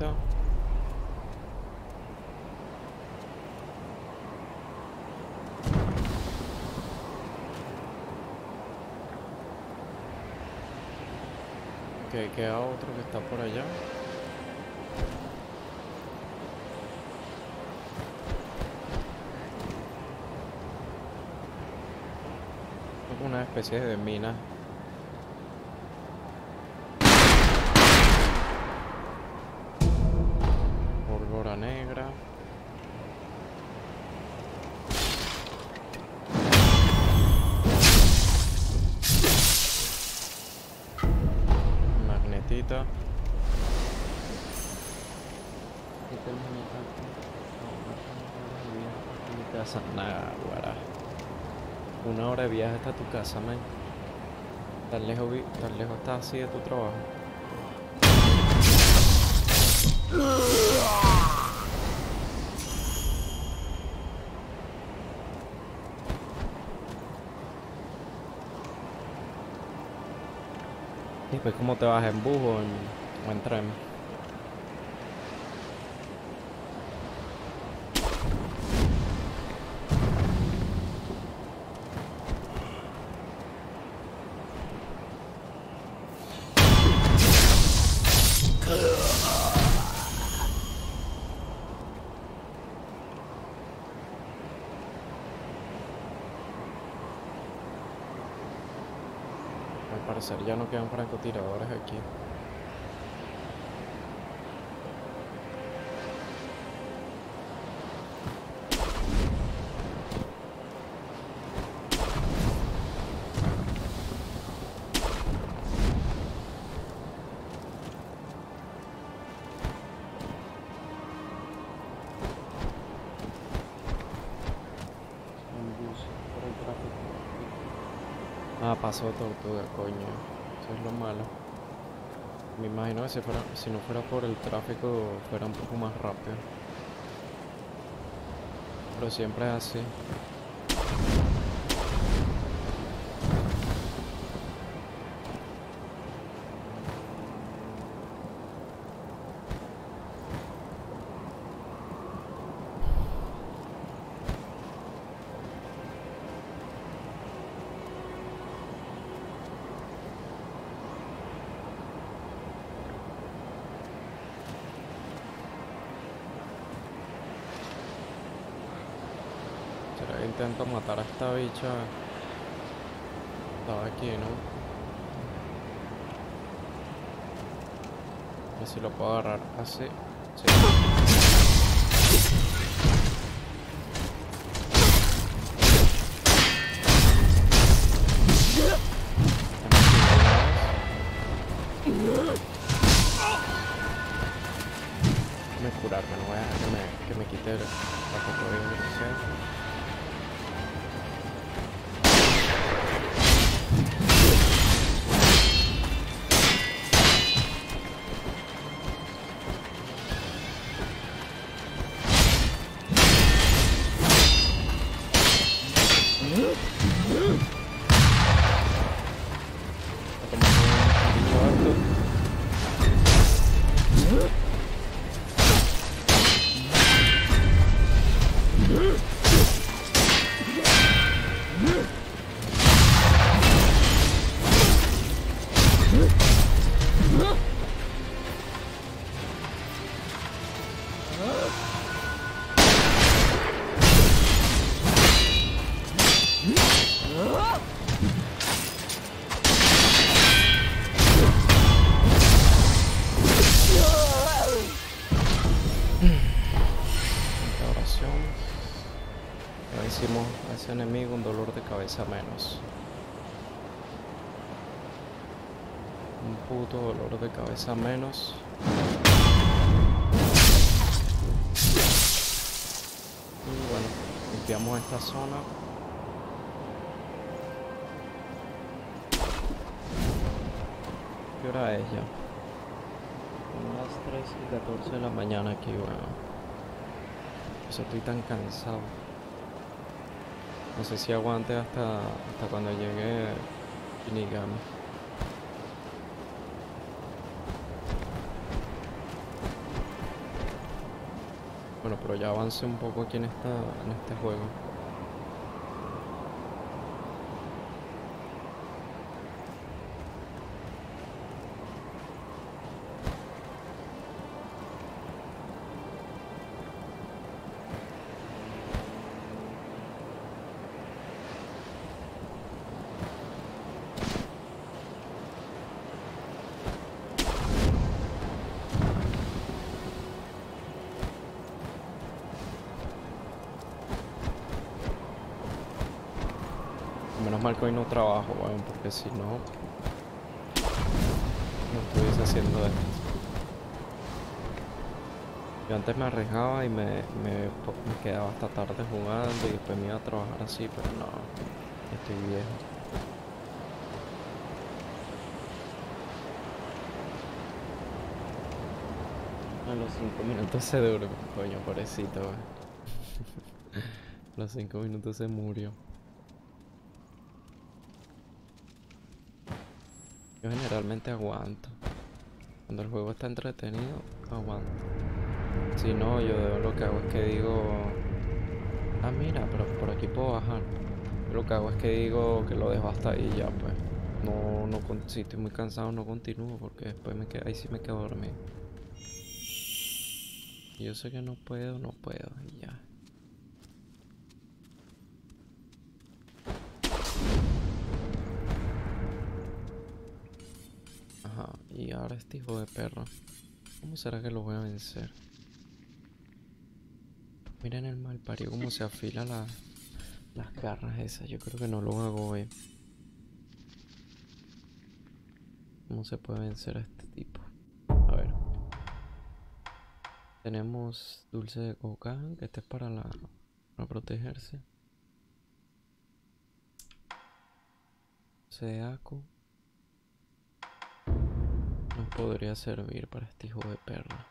magneto. Ok, queda otro que está por allá. Es una especie de mina. Pólvora negra. Magnetita. Mi casa, nada, guará. 1 hora de viaje hasta tu casa, man. Tan lejos estás así de tu trabajo. Y pues, ¿cómo te vas en bus o en tren? Al parecer ya no quedan francotiradores aquí. Ah, pasó tortuga, coño. Eso es lo malo. Me imagino que si no fuera por el tráfico fuera un poco más rápido. Pero siempre es así. ¿Será que intento matar a esta bicha? Estaba aquí, ¿no? A ver si lo puedo agarrar así. Sí. Déjame curarme, no voy a dejar que me quite la cotorrilla. Le hicimos a ese enemigo un dolor de cabeza menos. Un puto dolor de cabeza menos. Y bueno, limpiamos esta zona. ¿Qué hora es ya? Son las 3:14 de la mañana aquí, bueno. Eso estoy tan cansado. No sé si aguante hasta cuando llegue Shinigami. Bueno, pero ya avancé un poco aquí en este juego. Menos mal que hoy no trabajo, weón, porque si no estuviese haciendo esto. Yo antes me arriesgaba y me quedaba hasta tarde jugando y después me iba a trabajar así, pero no, estoy viejo. A los 5 minutos se durmió, coño, pobrecito, weón. A los 5 minutos se murió. Yo generalmente aguanto. Cuando el juego está entretenido, aguanto. Si no, yo lo que hago es que digo... Ah, mira, pero por aquí puedo bajar. Yo lo que hago es que digo que lo dejo hasta ahí ya, pues. Si estoy muy cansado no continúo porque después ahí sí me quedo dormido. Y yo sé que no puedo y ya. Ajá, y ahora este hijo de perro. ¿Cómo será que lo voy a vencer? Miren el malparido cómo se afila las garras esas. Yo creo que no lo hago hoy. ¿Cómo se puede vencer a este tipo? A ver. Tenemos dulce de Gokan, que este es para protegerse. Dulce de Aku. Nos podría servir para este hijo de perra.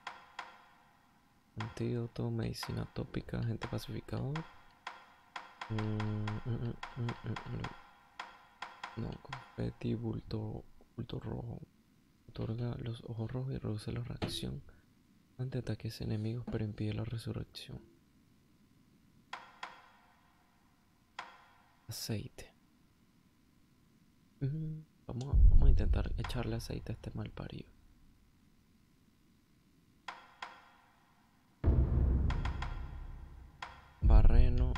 Antídoto, medicina tópica, agente pacificador. No, confeti, bulto rojo. Otorga los ojos rojos y reduce la reacción ante ataques enemigos, pero impide la resurrección. Aceite. Vamos a intentar echarle aceite a este malparido. Barreno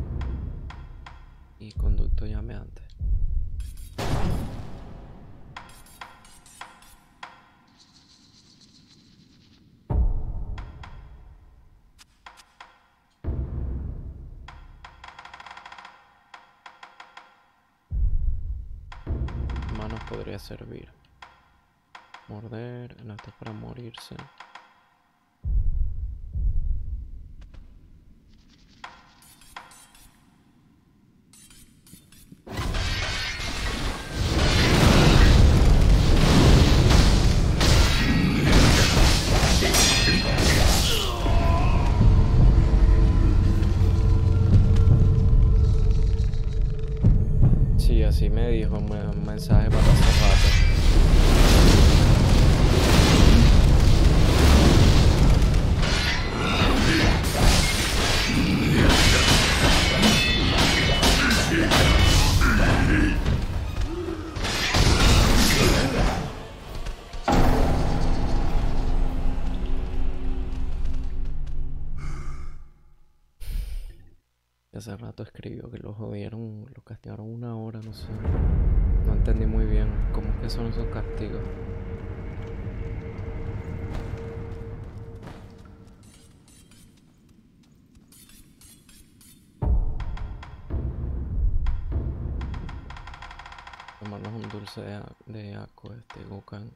y conducto llameante. Manos podría servir. Morder, no, esto es para morirse. Sí, así me dijo un mensaje para hace rato. Hace rato escribió que lo jodieron, lo castigaron 1 hora, no sé. No entendí muy bien cómo es que son esos castigos. Tomarnos un dulce de Aku, Gokan.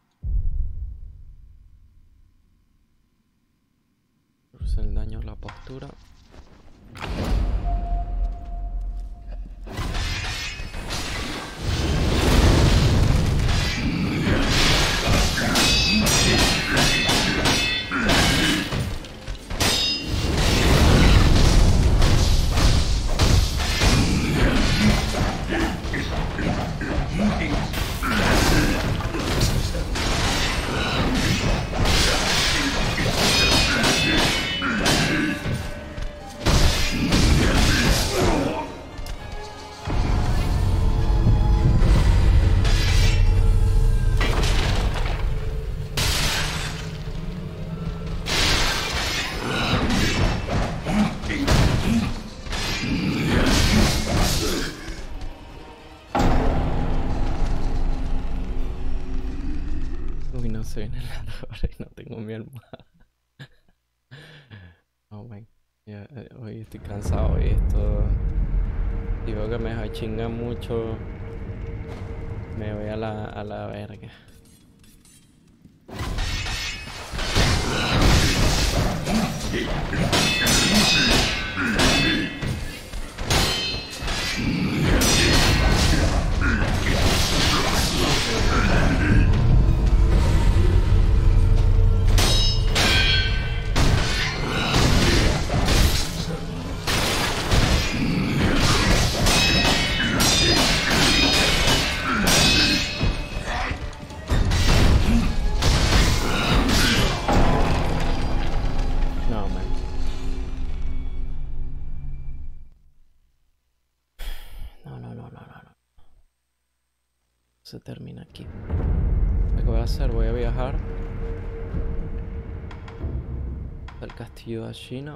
Reduce el daño a la postura. se viene la hora y no tengo mi almohada. Oh my. Ya, hoy estoy cansado y esto. Digo que me chinga mucho. Me voy a la verga. Se termina aquí. Lo que voy a hacer, voy a viajar al castillo de Ashina.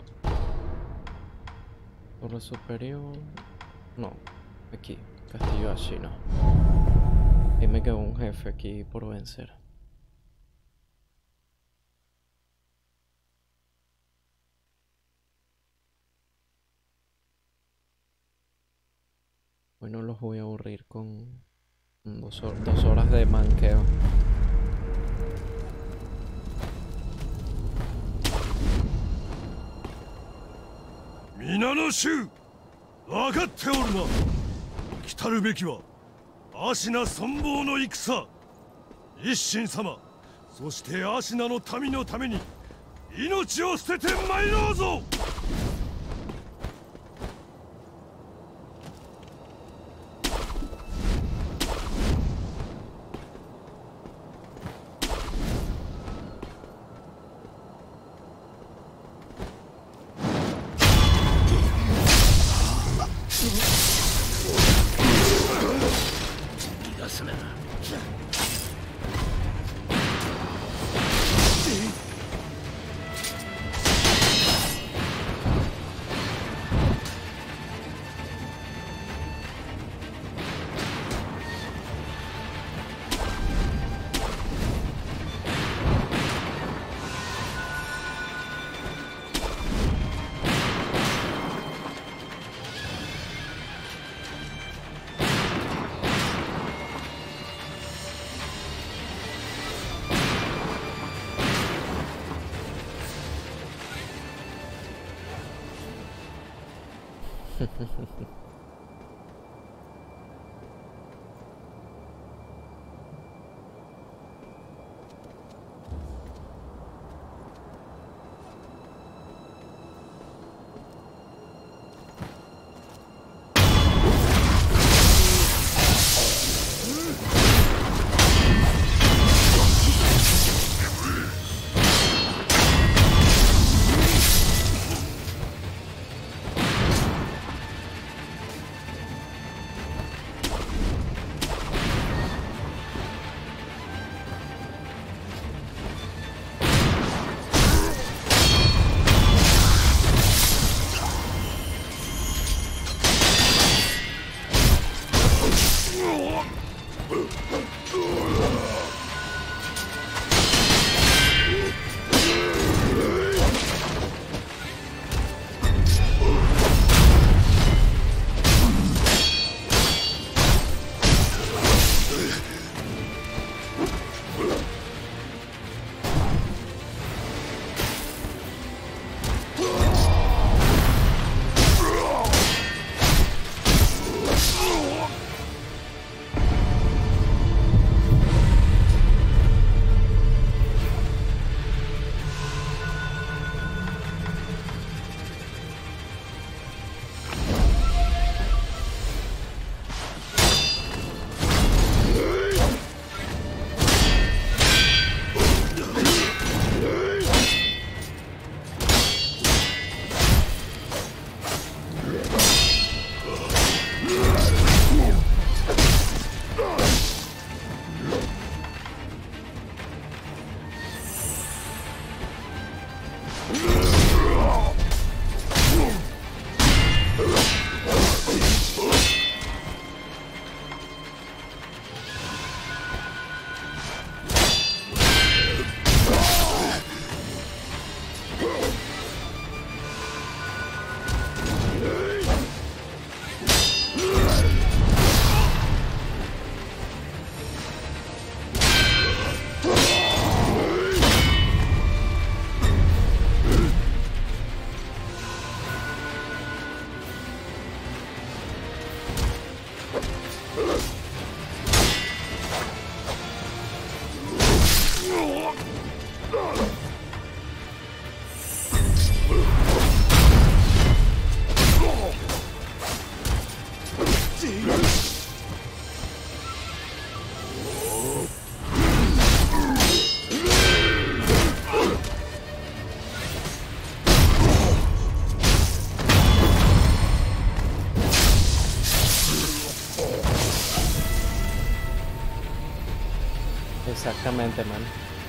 Torre superior. No, aquí, castillo de Ashina. Y me quedó un jefe aquí por vencer. Hoy no los voy a aburrir con 2 horas de manqueo. 皆の衆、分かっておるな。来るべきは芦名存亡の戦。一心様、そして芦名の民のために命を捨てて参ろうぞ。 Exactamente, man.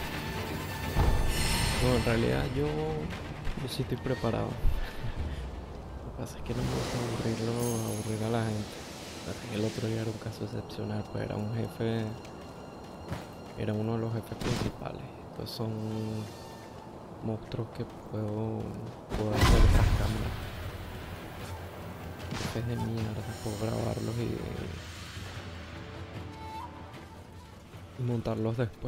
No, en realidad yo sí estoy preparado. Lo que pasa es que no me gusta aburrir a la gente. Parece que el otro día era un caso excepcional, pues era un jefe, era uno de los jefes principales. Entonces son monstruos que puedo hacer tras cámara. Jefes de mierda, puedo grabarlos y montarlos después.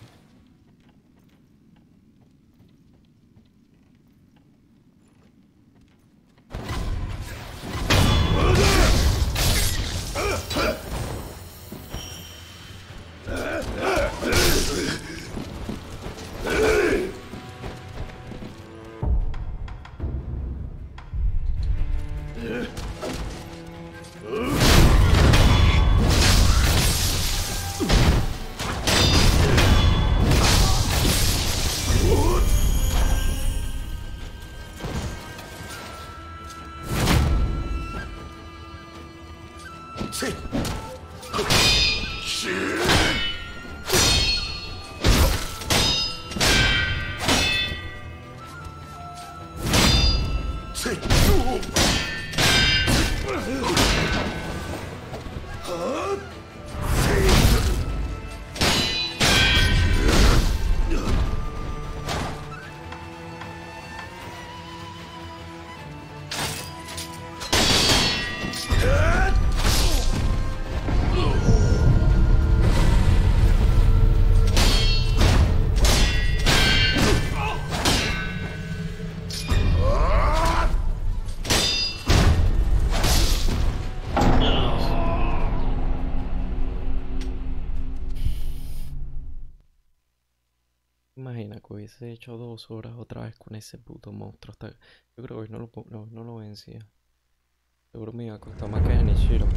Imagina que hubiese hecho 2 horas otra vez con ese puto monstruo. Yo creo que hoy no lo vencía. Seguro me iba a costar más que Genichiro.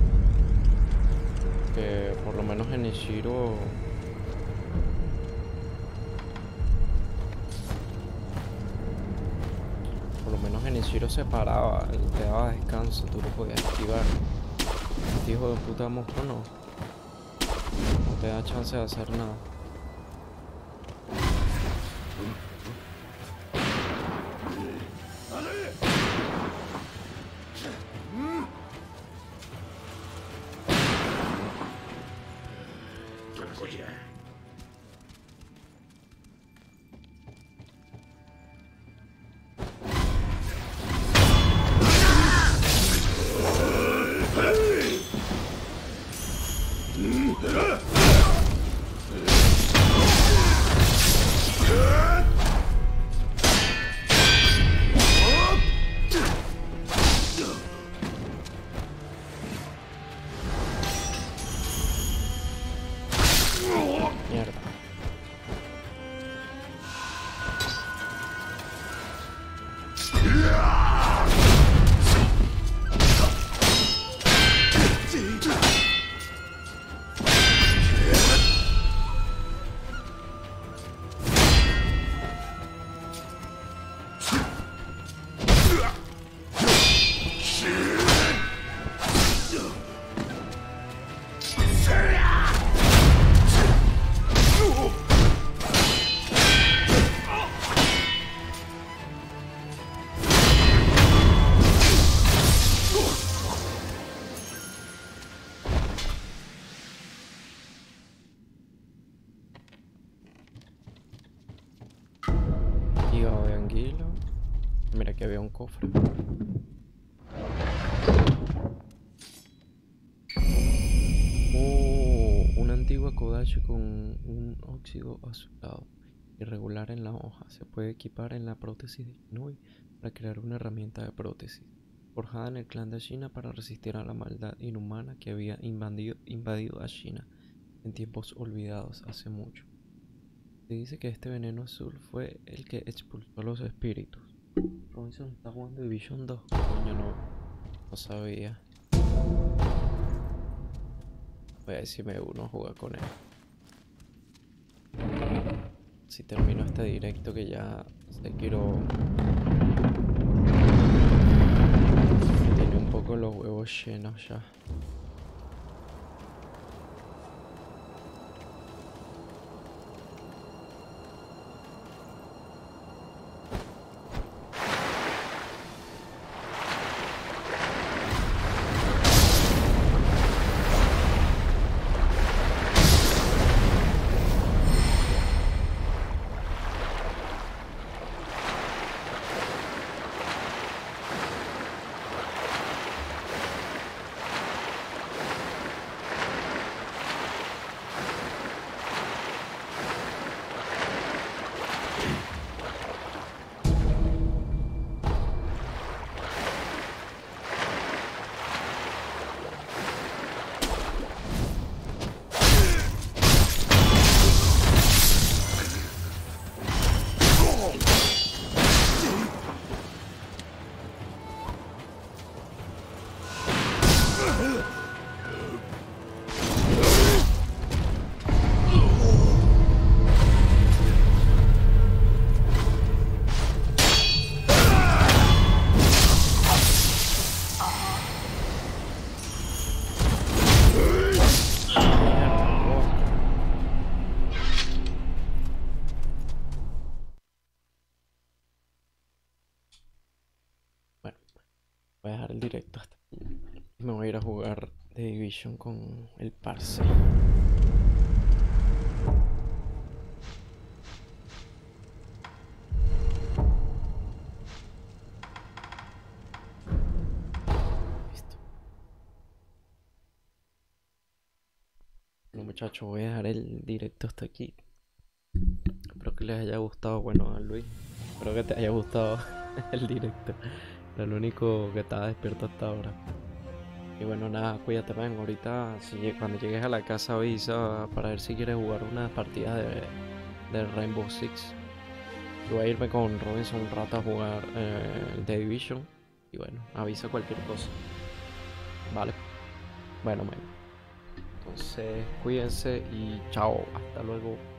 Que por lo menos Genichiro... Por lo menos Genichiro se paraba, te daba descanso, tú lo podías esquivar. Este hijo de puta monstruo no. No te da chance de hacer nada. Hígado de anguila. Mira que había un cofre. Una antigua kodachi con un óxido azulado irregular en la hoja. Se puede equipar en la prótesis de Shinui para crear una herramienta de prótesis. Forjada en el clan de China para resistir a la maldad inhumana que había invadido a China en tiempos olvidados hace mucho. Se dice que este veneno azul fue el que expulsó a los espíritus. Robinson está jugando Division 2. Coño, no sabía. Voy a ver si me uno a jugar con él. Si termino este directo que ya se quiero... Tiene un poco los huevos llenos ya. Voy a dejar el directo hasta aquí. Y me voy a ir a jugar The Division con el parce. Listo. Bueno, muchachos, voy a dejar el directo hasta aquí. Espero que les haya gustado. Bueno, a Luis, espero que te haya gustado el directo. Era el único que estaba despierto hasta ahora. Y bueno, nada, cuídate, man. Ahorita, cuando llegues a la casa, avisa para ver si quieres jugar unas partidas de Rainbow Six. Yo voy a irme con Robinson un rato a jugar The Division. Y bueno, avisa cualquier cosa. Vale. Bueno, man. Entonces, cuídense y chao. Hasta luego.